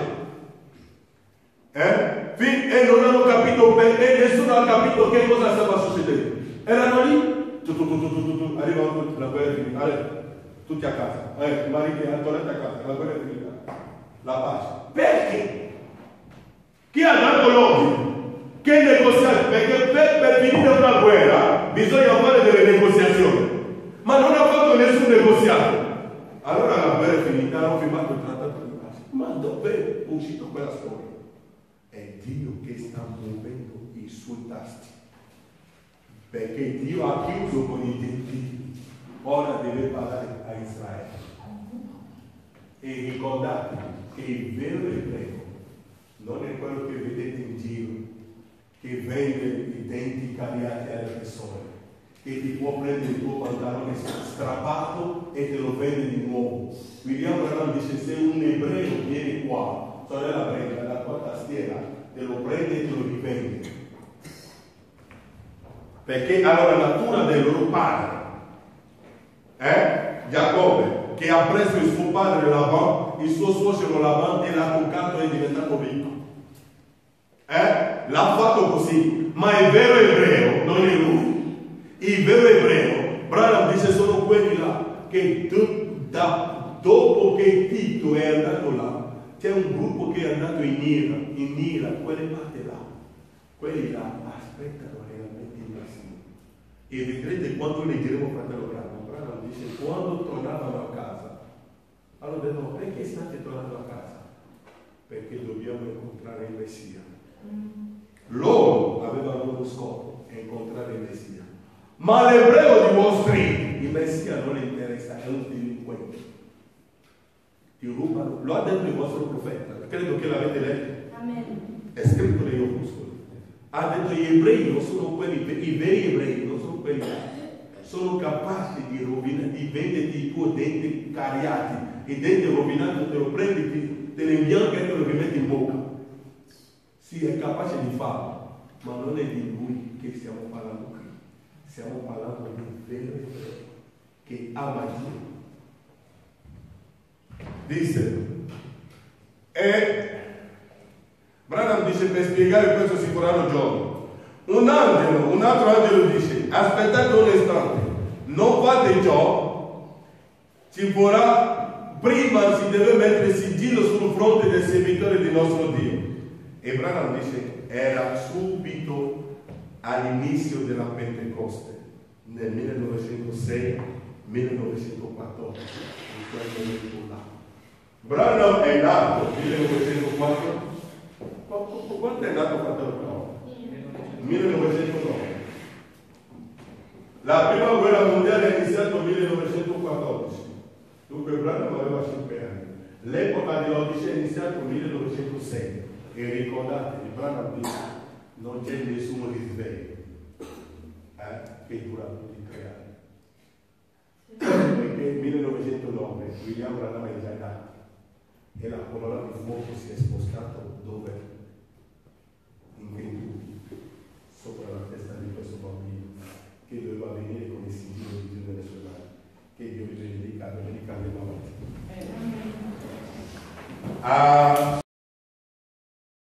E non hanno capito perché, nessuno ha capito che cosa stava succedendo. Erano lì, arrivano la guerra è finita, tutti a casa, mariti tornati a casa, la guerra è finita, la pace. Perché? Chi ha dato l'ordine? Che negoziati? Perché per finire una guerra bisogna fare delle negoziazioni, ma non ha fatto nessun negoziato. Allora la guerra è finita, hanno firmato il trattato di pace. Ma dove è uscito quella storia? È Dio che sta muovendo i suoi tasti. Perché Dio ha chiuso con i gentili, ora deve parlare a Israele. E ricordatevi che il vero ebreo non è quello che vedete in giro, che vende i denti cariati alle persone, che ti può prendere il tuo pantalone strappato e te lo vende di nuovo. William Branham dice, se un ebreo viene qua, sorella prende la tua tastiera, te lo prende e te lo rivende. Perché alla natura del loro padre, Giacobbe, che ha preso il suo padre Laban, il suo suocero Laban e l'ha toccato e è diventato ricco. L'ha fatto così, ma il vero ebreo non è lui. Il vero ebreo, Branham dice, sono quelli là che dopo che Tito è andato là, c'è un gruppo che è andato in Ira, quelle parti là, quelli là aspettano realmente il Messia. E vedrete quando leggeremo fratello Branham dice, quando tornavano a casa, hanno detto, perché state tornando a casa? Perché dobbiamo incontrare il Messia. Loro avevano uno scopo, incontrare il Messia. Ma l'ebreo di Wall Street, il Messia non le interessa, è un delinquente. Ti rubano, lo ha detto il vostro profeta, credo che l'avete letto. Amen. È scritto negli opuscoli. Ha detto gli ebrei non sono quelli, i veri ebrei non sono quelli sono capaci di rovinare, di venderti i tuoi denti cariati, i denti rovinati, te lo prendi, te li imbianchi e te lo rimetti in bocca. Sì, è capace di farlo, ma non è di lui che stiamo parlando qui. Stiamo parlando di un vero ebreo che ama Dio. Disse, Branham dice, per spiegare questo si vorranno giorni. Un altro angelo dice, aspettate un istante, non fate ciò, ci vorrà, prima si deve mettere sigillo sul fronte del servitore di nostro Dio. E Branham dice, era subito all'inizio della Pentecoste, nel 1906-1914, in quel momento là. Branham è nato nel 1904. Quanto è nato fratello Paolo? 1909. La prima guerra mondiale è iniziata nel 1914. Dunque Branham aveva 5 anni. L'epoca di Laodicea è iniziata nel 1906. E ricordatevi, Branham dice, non c'è nessun risveglio che dura tutti 3 anni. Perché nel 1909 William Branham è già nato e la colonna di fuoco si è spostata dove? In Kentucky, sopra la testa di questo bambino che doveva venire con il sigillo di Dio nelle sue mani. Che Dio vi benedica, benedica le notti.